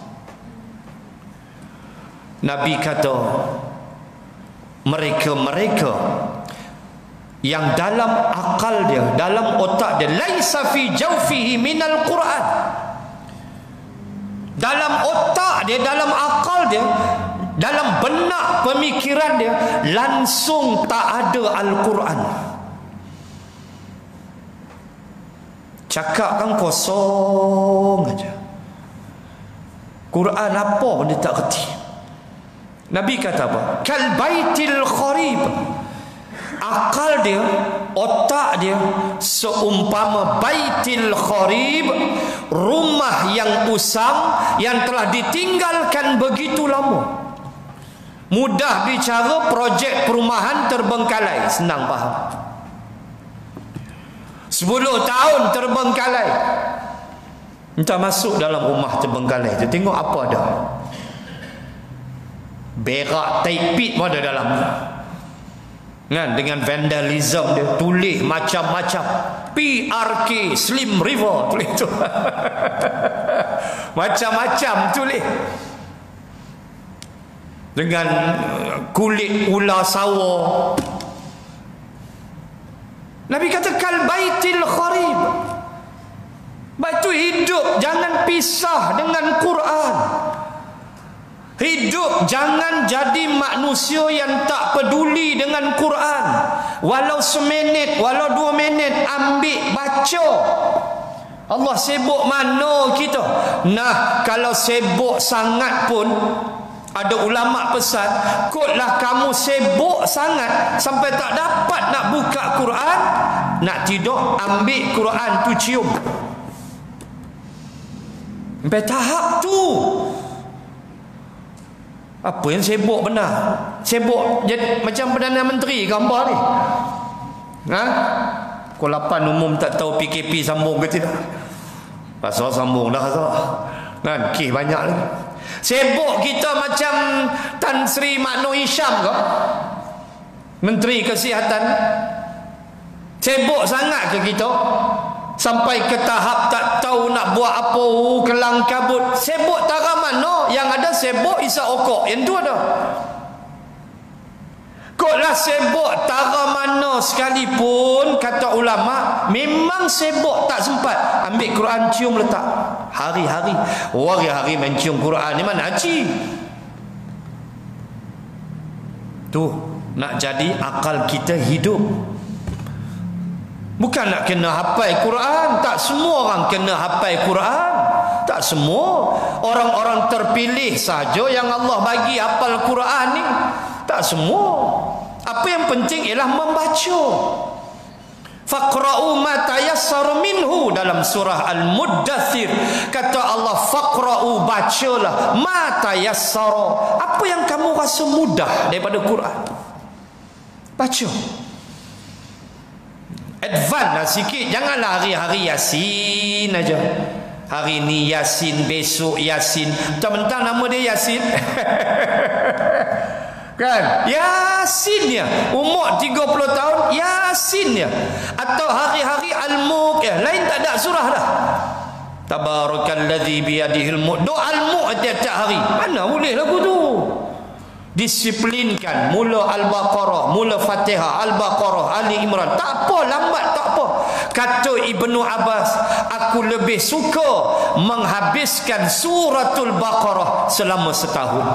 Speaker 1: Nabi kata, mereka-mereka yang dalam akal dia, dalam otak dia, laisa fi jawfihi minal Quran, dalam otak dia, dalam akal dia, dalam benak pemikiran dia, langsung tak ada Al-Quran. Cakap kan kosong aja. Quran apa pun dia tak kerti. Nabi kata apa? Kal baitil kharib. Akal dia, otak dia seumpama baitil kharib, rumah yang usang yang telah ditinggalkan begitu lama. Mudah bicara, projek perumahan terbengkalai, senang faham. Sepuluh tahun terbengkalai. Entah masuk dalam rumah terbengkalai tu, tengok apa ada. Berak taipit pun ada dalam. Kan, dengan vandalism dia, tulis macam-macam, P R K Slim River tulis tu. Macam-macam tulis. Dengan kulit ular sawah. Nabi kata kal baitil kharib. Batu hidup jangan pisah dengan Quran. Hidup jangan jadi manusia yang tak peduli dengan Quran. Walau seminit, walau dua minit, ambil baca. Allah sibuk mana kita? Nah, kalau sibuk sangat pun, ada ulama pesan, kotlah kamu sibuk sangat sampai tak dapat nak buka Quran, nak tidur, ambil Quran tu cium. Sampai tahap tu. Apa yang sibuk benar? Sibuk jadi macam Perdana Menteri gambar ni. Ha? Pukul lapan umum tak tahu P K P sambung ke tidak. Pasal sambung dah tu. Kan kes banyak lagi. Sibuk kita macam Tan Sri Makno Hisham ke? Menteri Kesihatan. Sibuk sangat ke kita? Sampai ke tahap tak tahu nak buat apa, uh, kelang kabut. Sibuk tara mana? Yang ada sibuk Isa Okok, yang tu ada. Kotlah sibuk tara mana sekalipun, kata ulama, memang sibuk tak sempat ambil Quran cium letak. Hari-hari, hari-hari main cium Quran ni mana haji? Tu nak jadi akal kita hidup. Bukan nak kena hafal Quran. Tak semua orang kena hafal Quran. Tak semua. Orang-orang terpilih saja yang Allah bagi hafal Quran ni. Tak semua. Apa yang penting ialah membaca. Faqra'u ma tayassara minhu, dalam surah Al-Muddathir kata Allah, faqra'u, bacalah, ma tayassara, apa yang kamu rasa mudah daripada Quran, baca. Advance lah sikit. Janganlah hari-hari Yasin aja. Hari ni Yasin, besok Yasin, mentang-mentang nama dia Yasin. Kan? Yasin ya. Umur tiga puluh tahun Yasin ya. Atau hari-hari Al-Mulk ya. Lain tak ada surah dah. Tabarakalladzi biyadihil mulk. Doa Al-Mulk tiap-tiap hari. Mana boleh lagu tu? Disiplinkan. Mula Al-Baqarah, mula Fatihah, Al-Baqarah, Ali Imran. Tak apa, lambat tak apa. Kata Ibnu Abbas, aku lebih suka menghabiskan suratul Baqarah selama setahun.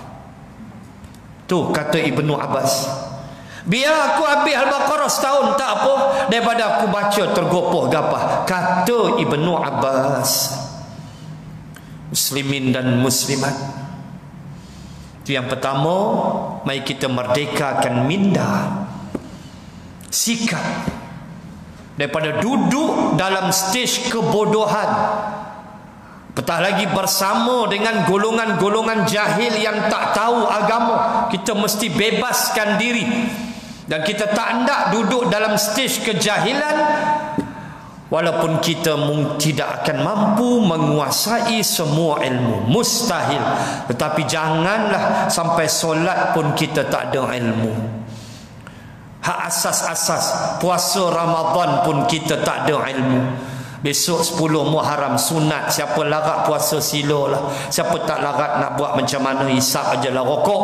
Speaker 1: Tu kata Ibnu Abbas. Biar aku habis Al-Baqarah setahun tak apa, daripada aku baca tergopoh gapah. Kata Ibnu Abbas. Muslimin dan muslimat, itu yang pertama. Mari kita merdekakan minda, sikap, daripada duduk dalam stage kebodohan, petah lagi bersama dengan golongan-golongan jahil yang tak tahu agama. Kita mesti bebaskan diri. Dan kita tak hendak duduk dalam stage kejahilan. Walaupun kita tidak akan mampu menguasai semua ilmu, mustahil. Tetapi janganlah sampai solat pun kita tak ada ilmu. Hak asas-asas puasa Ramadan pun kita tak ada ilmu. Besok sepuluh Muharram sunat, siapa larat puasa sila lah. Siapa tak larat nak buat macam mana, hisap aja lah rokok.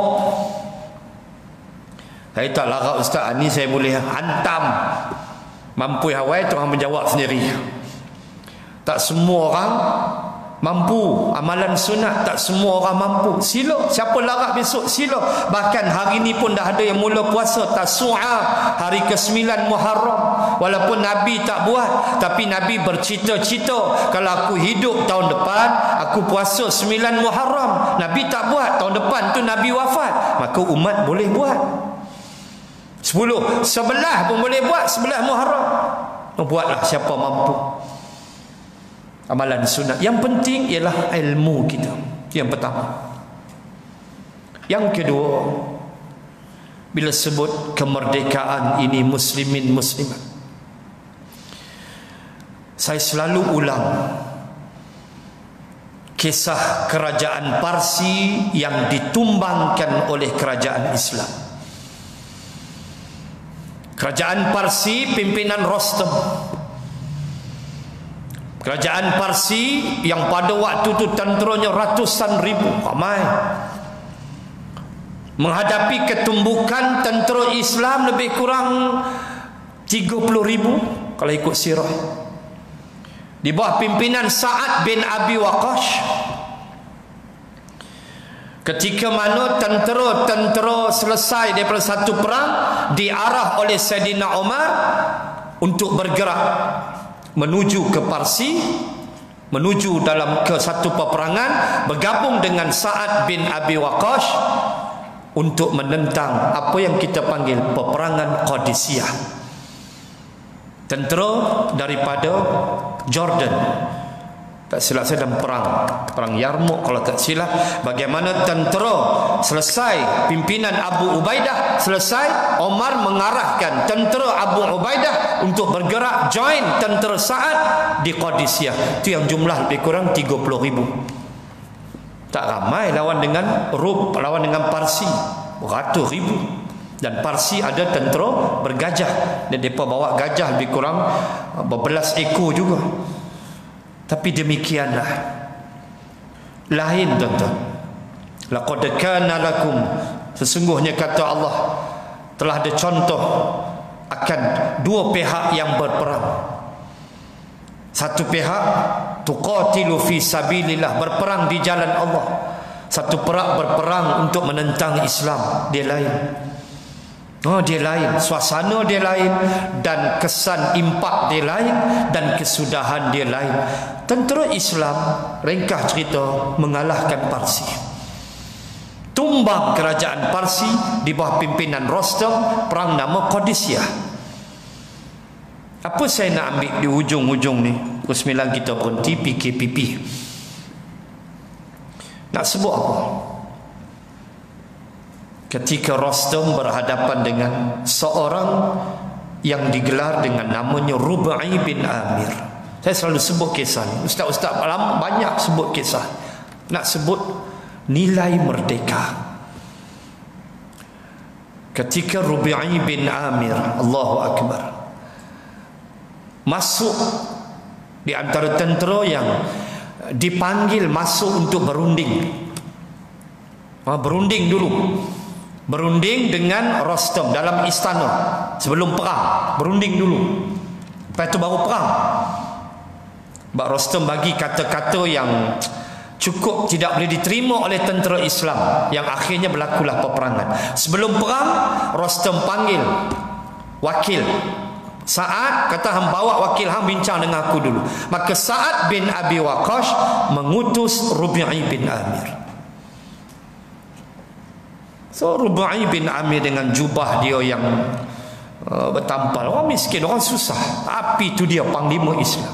Speaker 1: Saya tak larat ustaz, ni saya boleh hantam. Mampu Hawaii tu orang menjawab sendiri. Tak semua orang mampu amalan sunat, tak semua orang mampu. Sila, siapa larat besok sila. Bahkan hari ni pun dah ada yang mula puasa Tasu'a, hari ke sembilan Muharram. Walaupun Nabi tak buat, tapi Nabi bercita-cita, kalau aku hidup tahun depan aku puasa sembilan Muharram. Nabi tak buat, tahun depan tu Nabi wafat, maka umat boleh buat. Sepuluh, sebelah pun boleh buat, sebelah Muharram. Buatlah siapa mampu amalan sunat. Yang penting ialah ilmu kita. Yang pertama. Yang kedua, bila sebut kemerdekaan ini muslimin muslimat, saya selalu ulang kisah kerajaan Parsi yang ditumbangkan oleh kerajaan Islam. Kerajaan Parsi pimpinan Rostam. Kerajaan Parsi yang pada waktu itu tenteranya ratusan ribu, ramai, menghadapi ketumbukan tentera Islam lebih kurang tiga puluh ribu kalau ikut sirah, di bawah pimpinan Sa'ad bin Abi Waqqas. Ketika mana tentera-tentera selesai daripada satu perang, diarah oleh Saidina Umar untuk bergerak menuju ke Parsi, menuju dalam ke satu peperangan, bergabung dengan Sa'ad bin Abi Waqqas untuk menentang apa yang kita panggil peperangan Qadisiyah. Tentera daripada Jordan, tak silap saya, dalam perang perang Yarmouk kalau tak silap, bagaimana tentera selesai, pimpinan Abu Ubaidah selesai, Omar mengarahkan tentera Abu Ubaidah untuk bergerak join tentera Sa'ad di Qadisiyah. Itu yang jumlah lebih kurang tiga puluh ribu. Tak ramai lawan dengan Rum, lawan dengan Parsi beratus ribu. Dan Parsi ada tentera bergajah, dan mereka bawa gajah lebih kurang berbelas ekor juga. Tapi demikianlah, lain tuan-tuan. Laqad kana lakum, sesungguhnya kata Allah, telah ada contoh akan dua pihak yang berperang. Satu pihak tuqatilu fi sabilillah, berperang di jalan Allah. Satu pihak berperang untuk menentang Islam, dia lain. Oh, dia lain, suasana dia lain, dan kesan impak dia lain, dan kesudahan dia lain. Tentera Islam, ringkas cerita, mengalahkan Parsi. Tumbang kerajaan Parsi di bawah pimpinan Rostam, perang nama Qadisiyah. Apa saya nak ambil di hujung-hujung ni? Pukul sembilan kita berhenti P K P P. Nak sebut apa? Ketika Rostam berhadapan dengan seorang yang digelar dengan namanya Rubai bin Amir. Saya selalu sebut kisah ni. Ustaz-ustaz lama banyak sebut kisah. Nak sebut nilai merdeka. Ketika Rubai bin Amir, Allahu Akbar, masuk di antara tentera yang dipanggil masuk untuk berunding. Ha, berunding dulu. Berunding dengan Rostam dalam istana sebelum perang. Berunding dulu. Lepas itu baru perang. Sebab Rostam bagi kata-kata yang cukup tidak boleh diterima oleh tentera Islam, yang akhirnya berlakulah peperangan. Sebelum perang, Rostam panggil wakil Sa'ad, kata hang bawa wakil hang bincang dengan aku dulu. Maka Sa'ad bin Abi Waqqas mengutus Rubai bin Amir. So Rubai bin Amir dengan jubah dia yang uh, bertampal, orang miskin, orang susah, tapi itu dia panglima Islam.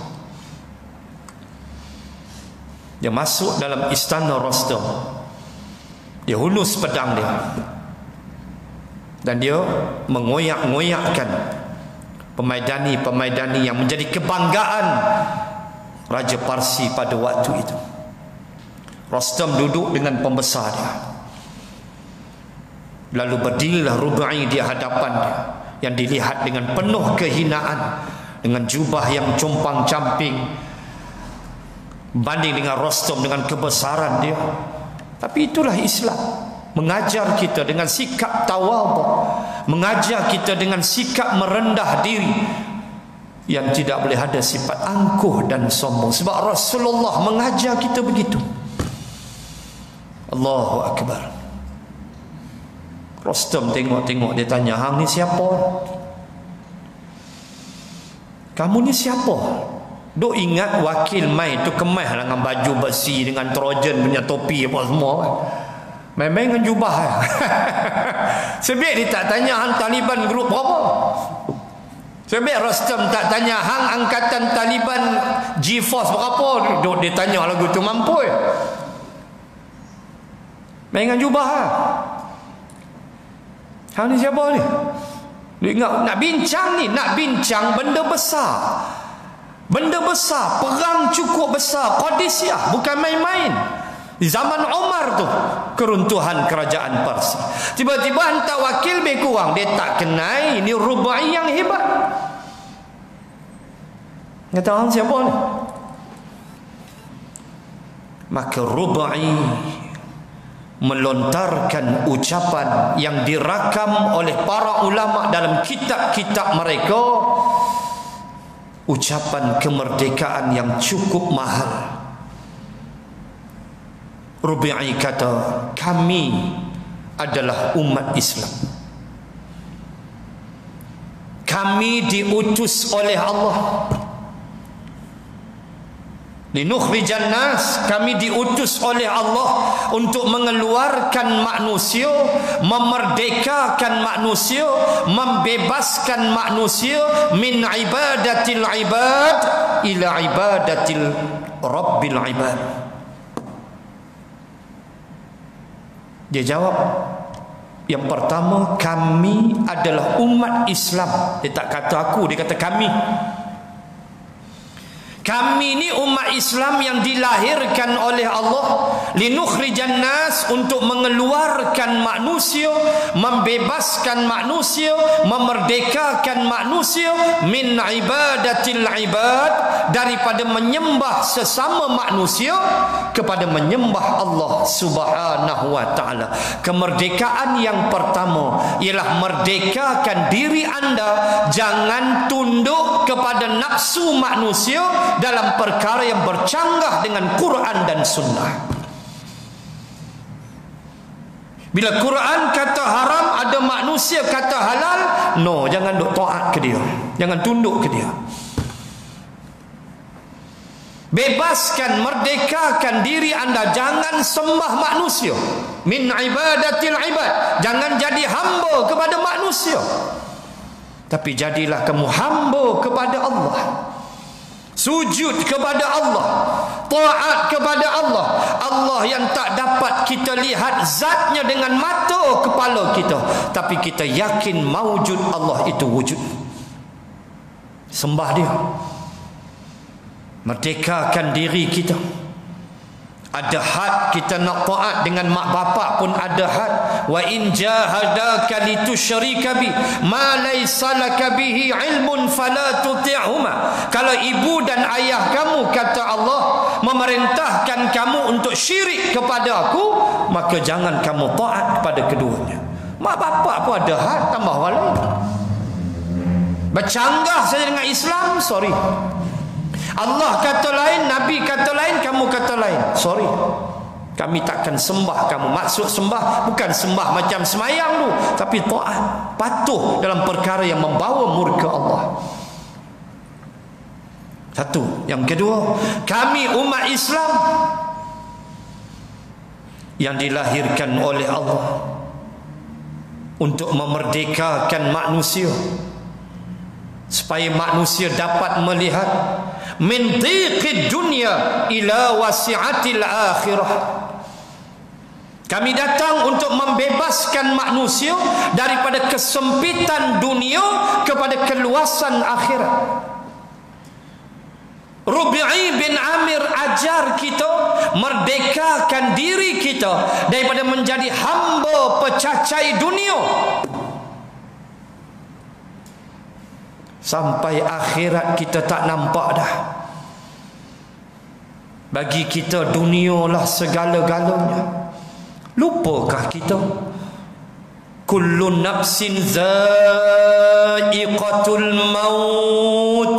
Speaker 1: Dia masuk dalam istana Rostam. Dia hulus pedang dia, dan dia mengoyak-ngoyakkan pemaidani-pemaidani yang menjadi kebanggaan Raja Parsi pada waktu itu. Rostam duduk dengan pembesar dia. Lalu berdirilah Rubai di hadapan dia, yang dilihat dengan penuh kehinaan, dengan jubah yang compang-camping, banding dengan Rostam dengan kebesaran dia. Tapi itulah Islam, mengajar kita dengan sikap tawadhu, mengajar kita dengan sikap merendah diri, yang tidak boleh ada sifat angkuh dan sombong. Sebab Rasulullah mengajar kita begitu. Allahu Akbar. Rostam tengok-tengok, dia tanya, hang ni siapa? Kamu ni siapa? Duk ingat wakil mai tu kemas dengan baju besi, dengan trojan punya topi apa semua kan? Main-main dengan jubah. Sebab dia tak tanya hang Taliban grup berapa. Sebab Rostam tak tanya hang angkatan Taliban G-Force berapa. Duk dia tanya lagu tu mampu. Main dengan jubah lah. Hang ni siapa ni? Dia ingat nak bincang ni, nak bincang benda besar. Benda besar, perang cukup besar, Qadisiyah, bukan main-main. Di zaman Umar tu, keruntuhan kerajaan Parsi. Tiba-tiba hantar wakil lebih kurang, dia tak kenal ini Rubai yang hebat. Kata hang siapa ni? Maka Rubai melontarkan ucapan yang dirakam oleh para ulama dalam kitab-kitab mereka, ucapan kemerdekaan yang cukup mahal. Rubai kata, kami adalah umat Islam, kami diutus oleh Allah. Linukhrijan nas, kami diutus oleh Allah untuk mengeluarkan manusia, memerdekakan manusia, membebaskan manusia min ibadatil ibad ila ibadatil rabbil ibad. Dia jawab, yang pertama, kami adalah umat Islam. Dia tak kata aku, dia kata kami. Kami ni umat Islam yang dilahirkan oleh Allah, linukhrijan nas, untuk mengeluarkan manusia, membebaskan manusia, memerdekakan manusia min ibadatil ibad, daripada menyembah sesama manusia kepada menyembah Allah Subhanahu wa taala. Kemerdekaan yang pertama ialah merdekakan diri anda, jangan tunduk kepada nafsu manusia dalam perkara yang bercanggah dengan Quran dan Sunnah. Bila Quran kata haram, ada manusia kata halal, no, jangan duk taat ke dia, jangan tunduk ke dia. Bebaskan, merdekakan diri anda, jangan sembah manusia. Min ibadatil ibad, jangan jadi hamba kepada manusia, tapi jadilah kamu hamba kepada Allah. Sujud kepada Allah, taat kepada Allah. Allah yang tak dapat kita lihat zatnya dengan mata kepala kita, tapi kita yakin maujud Allah itu wujud. Sembah dia. Merdekakan diri kita. Ada had kita nak taat dengan mak bapak pun ada had. Wa in jahadaka litusyrika bi ma laysa laka bihi ilmun fala tuti'huma. Kalau ibu dan ayah kamu, kata Allah, memerintahkan kamu untuk syirik kepada aku, maka jangan kamu taat kepada keduanya. Mak bapak pun ada had, tambah wali. Bercanggah saja dengan Islam, sorry. Allah kata lain, Nabi kata lain, kamu kata lain, sorry, kami takkan sembah kamu. Maksud sembah bukan sembah macam semayang tu, tapi taat, patuh dalam perkara yang membawa murka Allah. Satu. Yang kedua, kami umat Islam yang dilahirkan oleh Allah untuk memerdekakan manusia, supaya manusia dapat melihat min dhiqid dunya ila wasi'atil akhirah. Kami datang untuk membebaskan manusia daripada kesempitan dunia kepada keluasan akhirat. Rubi'i bin Amir ajar kita merdekakan diri kita daripada menjadi hamba pecacai dunia, sampai akhirat kita tak nampak dah. Bagi kita dunia lah segala-galanya. Lupakah kita? Kullu nafsin za'iqatul maut,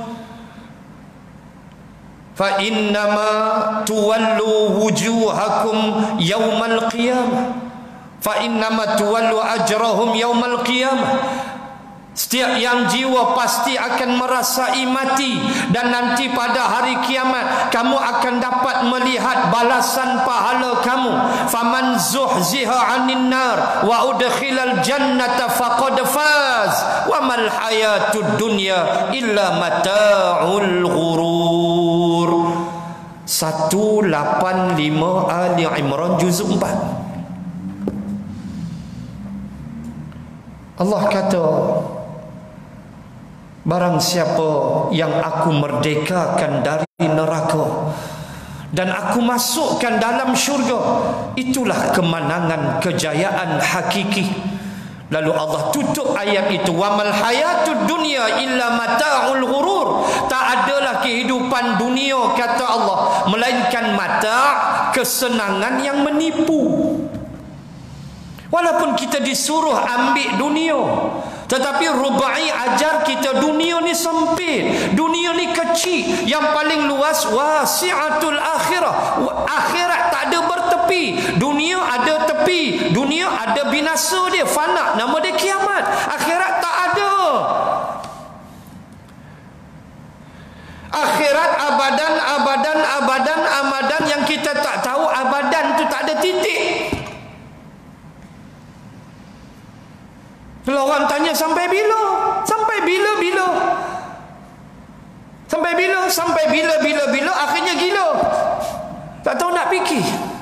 Speaker 1: fa innama tuwallu wujuhakum yawmal qiyamah, fa innama tuwallu ajrahum yawmal qiyamah. Setiap yang jiwa pasti akan merasai mati, dan nanti pada hari kiamat kamu akan dapat melihat balasan pahala kamu. Faman zuhziha 'anil nar wa udkhilal jannata faqad faz wa mal hayatud dunya illa mata'ul ghurur. seratus lapan puluh lima Ali Imran juz empat. Allah kata, barang siapa yang aku merdekakan dari neraka dan aku masukkan dalam syurga, itulah kemenangan, kejayaan hakiki. Lalu Allah tutup ayat itu, wamal hayatud dunya illa mata'ul ghurur. Tak adalah kehidupan dunia, kata Allah, melainkan mata', kesenangan yang menipu. Walaupun kita disuruh ambil dunia, tetapi Rubai ajar kita dunia ni sempit, dunia ni kecil. Yang paling luas wasi'atul akhirah. Akhirat tak ada bertepi, dunia ada tepi. Dunia ada binasa dia, fana, nama dia kiamat. Akhirat tak ada. Akhirat abadan, abadan, abadan, abadan. Yang kita tak tahu abadan tu tak ada titik. Kalau orang tanya sampai bila? Sampai bila-bila? Sampai bila? Sampai bila-bila-bila? Akhirnya gila. Tak tahu nak fikir.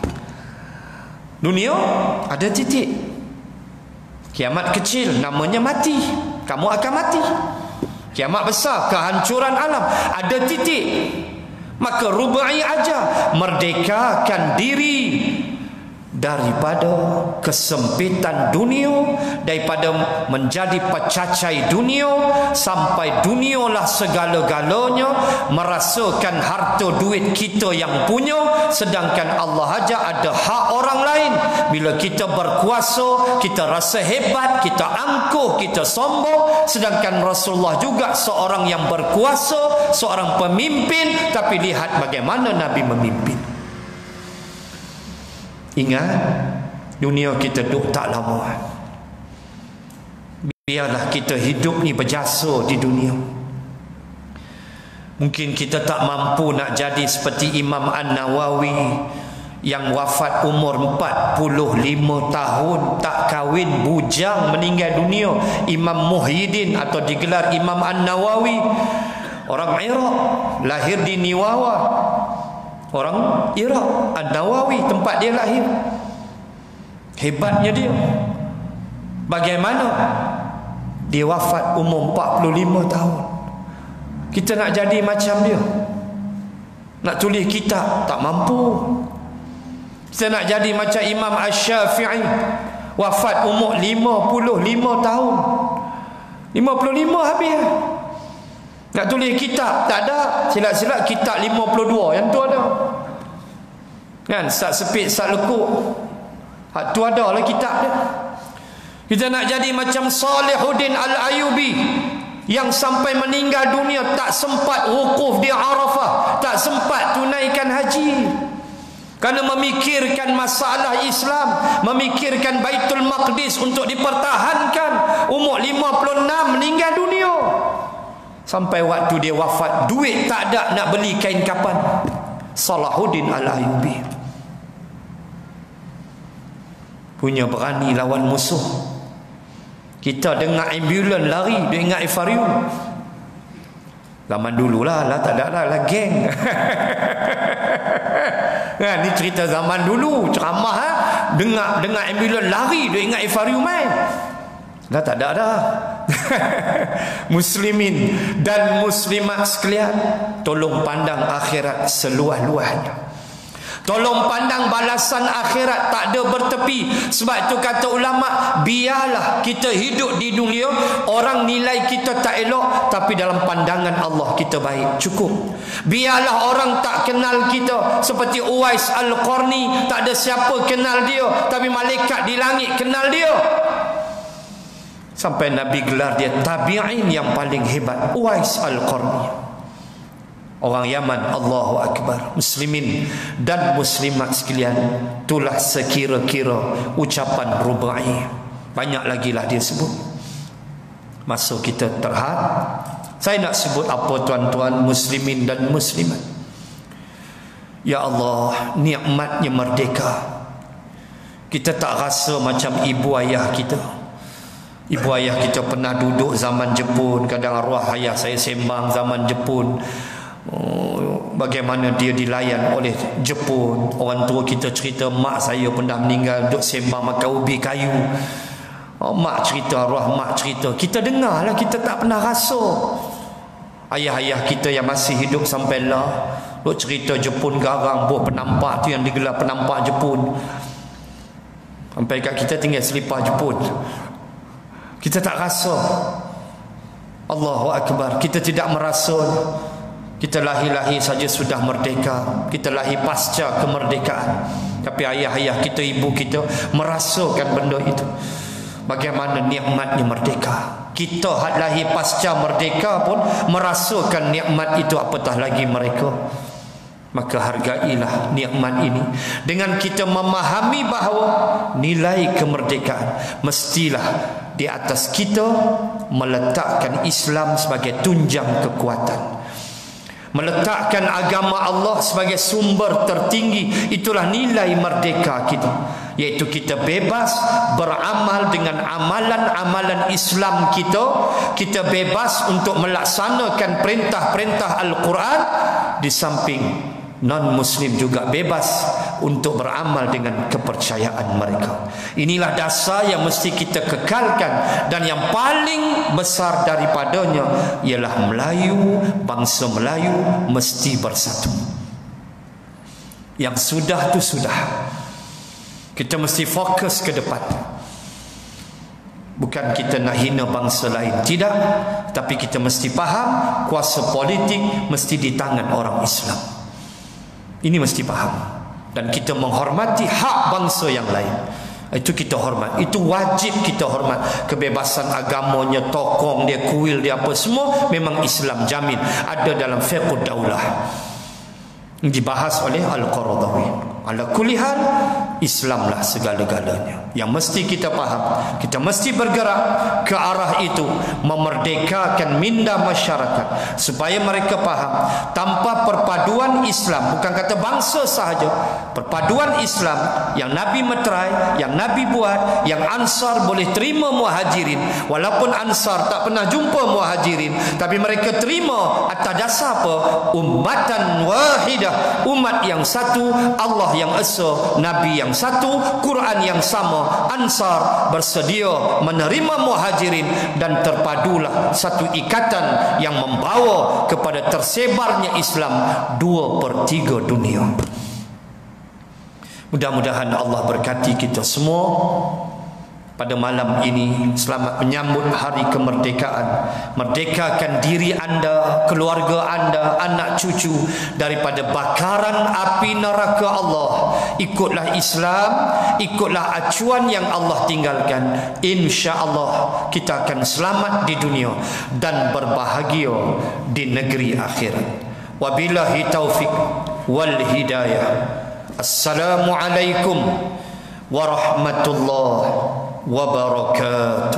Speaker 1: Dunia ada titik. Kiamat kecil, namanya mati. Kamu akan mati. Kiamat besar, kehancuran alam, ada titik. Maka Rubai ajar, merdekakan diri daripada kesempitan dunia, daripada menjadi pecacai dunia, sampai dunialah segala-galanya, merasakan harta duit kita yang punya, sedangkan Allah aja ada hak orang lain. Bila kita berkuasa, kita rasa hebat, kita angkuh, kita sombong, sedangkan Rasulullah juga seorang yang berkuasa, seorang pemimpin, tapi lihat bagaimana Nabi memimpin. Ingat, Dunia kita duduk tak lama. Biarlah kita hidup ni berjasa di dunia. Mungkin kita tak mampu nak jadi seperti Imam An-Nawawi yang wafat umur empat puluh lima tahun, tak kahwin, bujang, meninggal dunia. Imam Muhyiddin atau digelar Imam An-Nawawi, orang Iraq, lahir di Niwawa. Orang Iraq, An-Nawawi tempat dia lahir. Hebatnya dia. Bagaimana dia wafat umur empat puluh lima tahun. Kita nak jadi macam dia, nak tulis kitab tak mampu. Kita nak jadi macam Imam Asy-Syafi'i, wafat umur lima puluh lima tahun. lima puluh lima habis. Nak tulis kitab tak ada. Silat-silat kitab lima puluh dua yang tu ada. Kan, sat sepit, sat lekuk. Hak tu ada lah kitab dia. Kita nak jadi macam Salihuddin Al-Ayyubi yang sampai meninggal dunia tak sempat wukuf di Arafah, tak sempat tunaikan haji. Kerana memikirkan masalah Islam, memikirkan Baitul Maqdis untuk dipertahankan. Umur lima puluh enam meninggal dunia. Sampai waktu dia wafat, duit tak ada nak beli kain kapan. Salahuddin Al-Ayyubi punya berani lawan musuh. Kita dengar ambulan lari, dia ingat Ifarium. Zaman dulu lah, lah tak ada lah, lah geng. Kan, ni cerita zaman dulu, ceramah ha? Dengar dengar ambulan lari, dia ingat Ifarium main. Dah tak ada dah. Muslimin dan muslimat sekalian, tolong pandang akhirat seluas-luasnya. Tolong pandang balasan akhirat tak ada bertepi. Sebab itu kata ulama, biarlah kita hidup di dunia, orang nilai kita tak elok, tapi dalam pandangan Allah kita baik, cukup. Biarlah orang tak kenal kita, seperti Uwais Al-Qarni, tak ada siapa kenal dia, tapi malaikat di langit kenal dia. Sampai Nabi gelar dia tabi'in yang paling hebat, Uwais Al-Qarni. Orang Yaman. Allahu Akbar. Muslimin dan muslimat sekalian, itulah sekira-kira ucapan Rubai. Banyak lagi lah dia sebut. Masa kita terhad, saya nak sebut apa tuan-tuan muslimin dan muslimat. Ya Allah, nikmatnya merdeka. Kita tak rasa macam ibu ayah kita. Ibu ayah kita pernah duduk zaman Jepun. Kadang arwah ayah saya sembang zaman Jepun, oh, bagaimana dia dilayan oleh Jepun. Orang tua kita cerita, mak saya pernah meninggal duduk sembang makan ubi kayu. Oh, mak cerita, arwah mak cerita, kita dengar lah, kita tak pernah rasa. Ayah-ayah kita yang masih hidup sampai lah duduk cerita Jepun garang, buah penampak tu yang digelar penampak Jepun. Sampai kat kita tinggal selipar Jepun, kita tak rasa. Allahu Akbar. Kita tidak merasa. Kita lahir-lahir saja sudah merdeka. Kita lahir pasca kemerdekaan. Tapi ayah-ayah kita, ibu kita merasakan benda itu. Bagaimana nikmatnya merdeka. Kita had lahir pasca merdeka pun merasakan nikmat itu, apatah lagi mereka. Maka hargailah nikmat ini dengan kita memahami bahawa nilai kemerdekaan mestilah di atas kita meletakkan Islam sebagai tunjang kekuatan, meletakkan agama Allah sebagai sumber tertinggi. Itulah nilai merdeka kita, iaitu kita bebas beramal dengan amalan-amalan Islam kita. Kita bebas untuk melaksanakan perintah-perintah Al-Quran. Di samping non-Muslim juga bebas untuk beramal dengan kepercayaan mereka. Inilah dasar yang mesti kita kekalkan, dan yang paling besar daripadanya ialah Melayu, bangsa Melayu mesti bersatu. Yang sudah tu sudah. Kita mesti fokus ke depan. Bukan kita nak hina bangsa lain, tidak. Tapi kita mesti faham kuasa politik mesti di tangan orang Islam. Ini mesti faham. Dan kita menghormati hak bangsa yang lain. Itu kita hormat. Itu wajib kita hormat. Kebebasan agamanya, tokong dia, kuil dia, apa semua memang Islam jamin. Ada dalam fiqh daulah, dibahas oleh Al-Qaradawi. Ala kulli hal, Islamlah segala-galanya. Yang mesti kita faham, kita mesti bergerak ke arah itu, memerdekakan minda masyarakat supaya mereka faham tanpa perpaduan Islam, bukan kata bangsa sahaja, perpaduan Islam yang Nabi meterai, yang Nabi buat, yang Ansar boleh terima Muhajirin, walaupun Ansar tak pernah jumpa Muhajirin, tapi mereka terima atas dasar apa? Ummatan wahidah, umat yang satu, Allah yang esa, Nabi yang satu, Quran yang sama. Ansar bersedia menerima Muhajirin dan terpadulah satu ikatan yang membawa kepada tersebarnya Islam dua per tiga dunia. Mudah-mudahan Allah berkati kita semua pada malam ini. Selamat menyambut hari kemerdekaan. Merdekakan diri anda, keluarga anda, anak cucu daripada bakaran api neraka Allah. Ikutlah Islam, ikutlah acuan yang Allah tinggalkan. Insya-Allah kita akan selamat di dunia dan berbahagia di negeri akhirat. Wabillahi taufik wal hidayah. Assalamualaikum warahmatullahi wabarakatuh.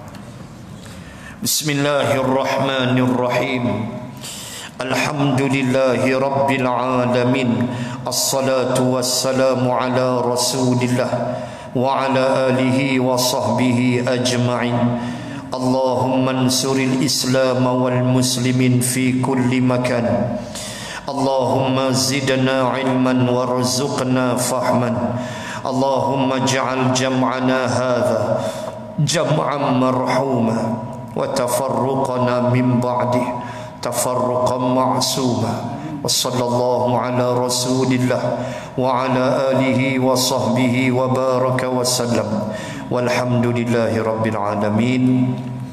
Speaker 1: Bismillahirrahmanirrahim. Alhamdulillahi rabbil alamin. Assalatu wassalamu ala rasulillah wa ala alihi wa sahbihi ajma'in. Allahumma ansuril islam wal muslimin fi kulli makan. Allahumma zidna ilman warzuqna fahman. Allahumma ja'al jam'ana hadha jam'an marhuma wa tafarruqana min ba'dih tafarruqan ma'suma. Wa sallallahu ala rasulillah wa ala alihi wa sahbihi wa baraka wa sallam. Walhamdulillahi rabbil alamin.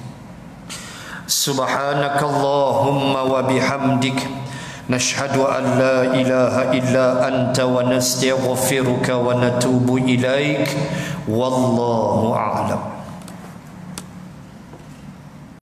Speaker 1: Subhanakallahumma wa bihamdik nashhadu an la ilaha illa anta wa nastaghfiruka wa natubu ilaik. Wallahu a'lam.